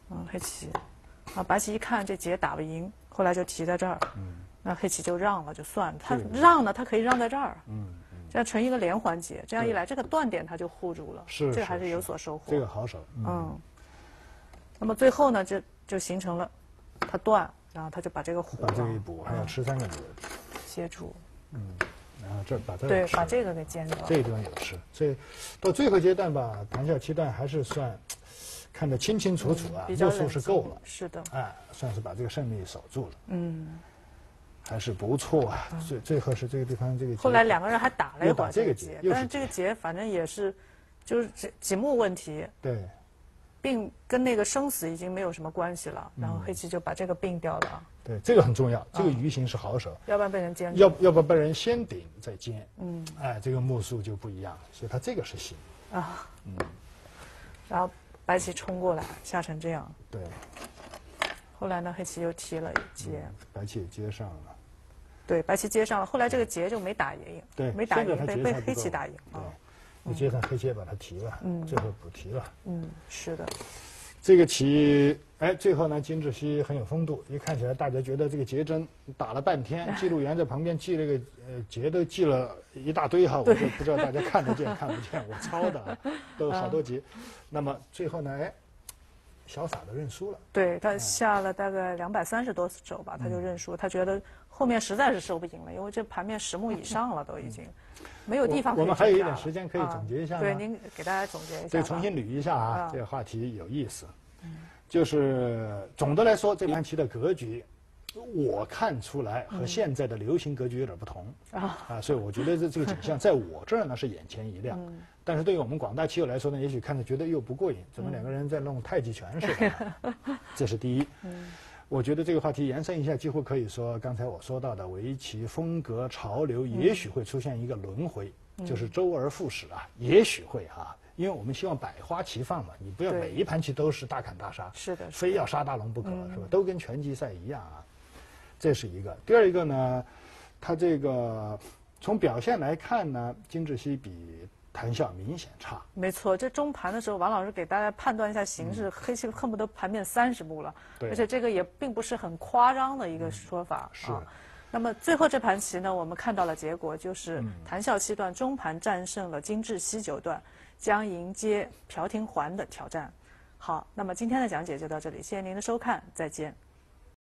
嗯，黑棋，啊，白棋一看这劫打不赢，后来就提在这儿，嗯，那黑棋就让了，就算了，他让呢，他可以让在这儿，嗯，这样成一个连环劫，这样一来，这个断点他就护住了， 是， 这个还是有所收获， 这个好手， 嗯，嗯那么最后呢，就就形成了，他断，然后他就把这个虎把这个一补，还要吃三个子， 接住， 嗯。然后这把这对，把这个给煎掉， 这个地方有吃，所以到最后阶段吧，谈笑七段还是算看得清清楚楚啊，目数是够了， 是的， 哎，算是把这个胜利守住了， 嗯， 还是不错啊。最最后是这个地方这个。 后来两个人还打了一会儿这个劫， 但是这个劫反正也是，就是几几目问题， 对， 并跟那个生死已经没有什么关系了，然后黑棋就把这个并掉了。 对，这个很重要，这个鱼形是好手， 要不然被人煎。 要要不被人先顶再煎，嗯，哎，这个目数就不一样了，所以他这个是行啊，嗯，然后白棋冲过来，下成这样， 对。 后来呢，黑棋又提了一劫， 白棋也接上了， 对，白棋接上了，后来这个劫就没打赢， 对， 没打赢，被被黑棋打赢啊。 你接上黑棋也把它提了，嗯，最后补提了， 嗯，是的。 这个棋，哎，最后呢，金志熙很有风度，一看起来大家觉得这个劫真打了半天，记录员在旁边记那个呃劫都记了一大堆哈，我就不知道大家看得见看不见，我抄的都有好多劫。那么最后呢，哎，潇洒的认输了。 对他下了大概两百三十多手吧，他就认输，他觉得后面实在是收不赢了，因为这盘面十目以上了都已经。没有地方可以我们还有一点时间可以总结一下吗？ 对，您给大家总结一下。 对，重新捋一下啊，这个话题有意思。就是总的来说，这盘棋的格局，我看出来和现在的流行格局有点不同啊啊，所以我觉得这这个景象在我这儿呢是眼前一亮，但是对于我们广大棋友来说呢，也许看着觉得又不过瘾，怎么两个人在弄太极拳似的？这是第一。我觉得这个话题延伸一下，几乎可以说，刚才我说到的围棋风格潮流，也许会出现一个轮回，嗯、就是周而复始啊，也许会哈、啊，因为我们希望百花齐放嘛，你不要每一盘棋都是大砍大杀， 是的， 非要杀大龙不可，嗯、是吧？都跟拳击赛一样啊，这是一个。第二一个呢，他这个从表现来看呢，金志熙比谈笑明显差， 没错。这中盘的时候，王老师给大家判断一下形势，嗯、黑棋恨不得盘面三十目了，而且这个也并不是很夸张的一个说法、 嗯、是、 啊。那么最后这盘棋呢，我们看到了结果，就是谈笑七段中盘战胜了金志熙九段，将迎接朴廷桓的挑战。好，那么今天的讲解就到这里，谢谢您的收看，再见。